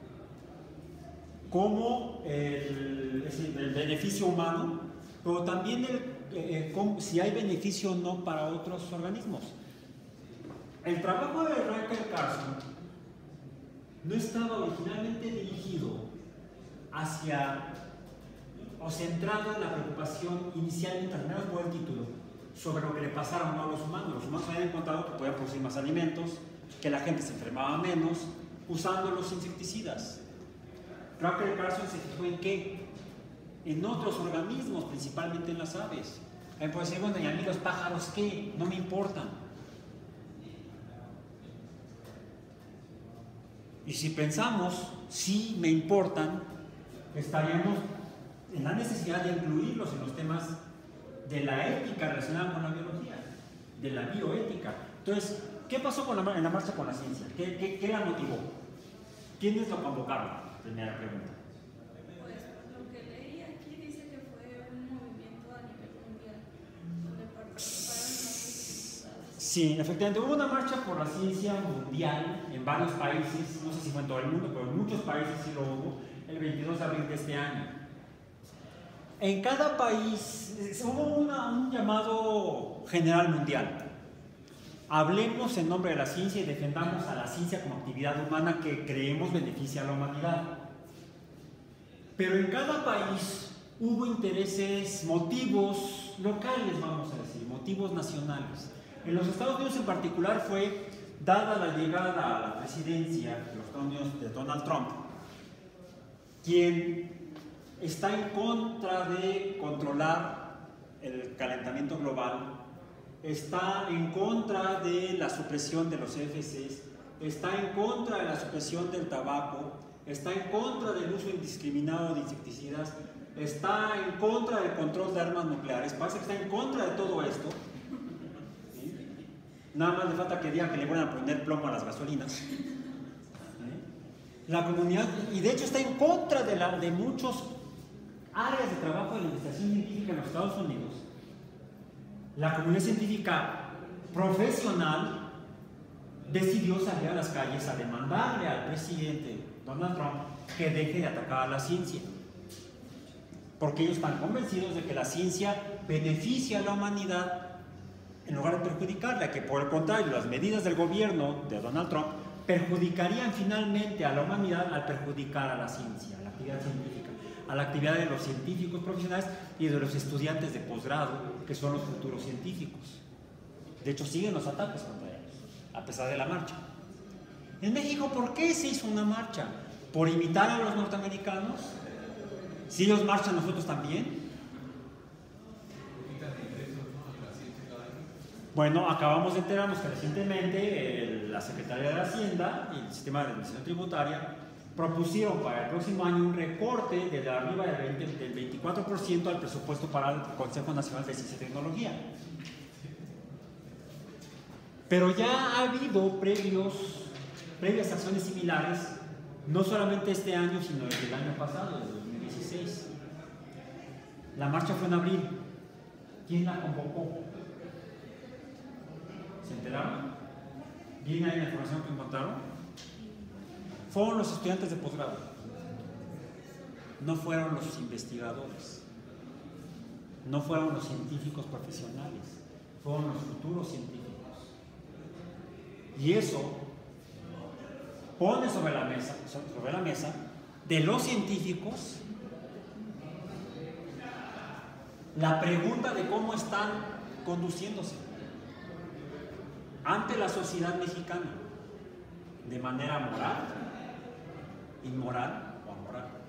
como el, el beneficio humano, pero también el, eh, como, si hay beneficio o no para otros organismos. El trabajo de Rutger Carson no estaba originalmente dirigido hacia o centrado en la preocupación inicialmente, al menos por el título, sobre lo que le pasara o no a los humanos. Los humanos habían encontrado que podían producir más alimentos, que la gente se enfermaba menos usando los insecticidas. Rutger Carson se fijó en qué, en otros organismos, principalmente en las aves. A mí puede decir, bueno, y a mí los pájaros, ¿qué? No me importan. Y si pensamos, sí me importan, estaríamos en la necesidad de incluirlos en los temas de la ética relacionada con la biología, de la bioética. Entonces, ¿qué pasó con la, en la marcha con la ciencia? ¿Qué, qué, qué la motivó? ¿Quiénes lo convocaron? Primera pregunta. Pues lo que leí aquí dice que fue un movimiento a nivel mundial, donde participaron muchos diputados. Sí, efectivamente, hubo una marcha por la ciencia mundial en varios países, no sé si fue en todo el mundo, pero en muchos países sí lo hubo, el veintidós de abril de este año. En cada país hubo una, un llamado general mundial. Hablemos en nombre de la ciencia y defendamos a la ciencia como actividad humana que creemos beneficia a la humanidad. Pero en cada país hubo intereses, motivos locales, vamos a decir, motivos nacionales. En los Estados Unidos en particular fue, dada la llegada a la presidencia de los Estados Unidos de Donald Trump, quien está en contra de controlar el calentamiento global, está en contra de la supresión de los C F Cs, está en contra de la supresión del tabaco, está en contra del uso indiscriminado de insecticidas, está en contra del control de armas nucleares, parece que está en contra de todo esto. ¿Sí? Nada más le falta que digan que le van a poner plomo a las gasolinas. ¿Sí? La comunidad, y de hecho está en contra de, la, de muchos áreas de trabajo de la investigación científica en los Estados Unidos. La comunidad científica profesional decidió salir a las calles a demandarle al presidente Donald Trump que deje de atacar a la ciencia, porque ellos están convencidos de que la ciencia beneficia a la humanidad en lugar de perjudicarla, que por el contrario las medidas del gobierno de Donald Trump perjudicarían finalmente a la humanidad al perjudicar a la ciencia, a la actividad científica, a la actividad de los científicos profesionales y de los estudiantes de posgrado, que son los futuros científicos. De hecho, siguen los ataques contra ellos, a pesar de la marcha. En México, ¿por qué se hizo una marcha? ¿Por imitar a los norteamericanos? Si ellos marchan, nosotros también. Bueno, acabamos de enterarnos que recientemente el, la Secretaría de Hacienda y el Sistema de Administración Tributaria propusieron para el próximo año un recorte de arriba del, veinte, del veinticuatro por ciento al presupuesto para el Consejo Nacional de Ciencia y Tecnología. Pero ya ha habido previos, previas acciones similares, no solamente este año, sino desde el año pasado, desde dos mil dieciséis. La marcha fue en abril. ¿Quién la convocó? ¿Se enteraron? ¿Viene ahí la información que encontraron? Fueron los estudiantes de posgrado. No fueron los investigadores. No fueron los científicos profesionales. Fueron los futuros científicos. Y eso pone sobre la mesa, sobre la mesa de los científicos la pregunta de cómo están conduciéndose ante la sociedad mexicana, de manera moral, inmoral o amoral.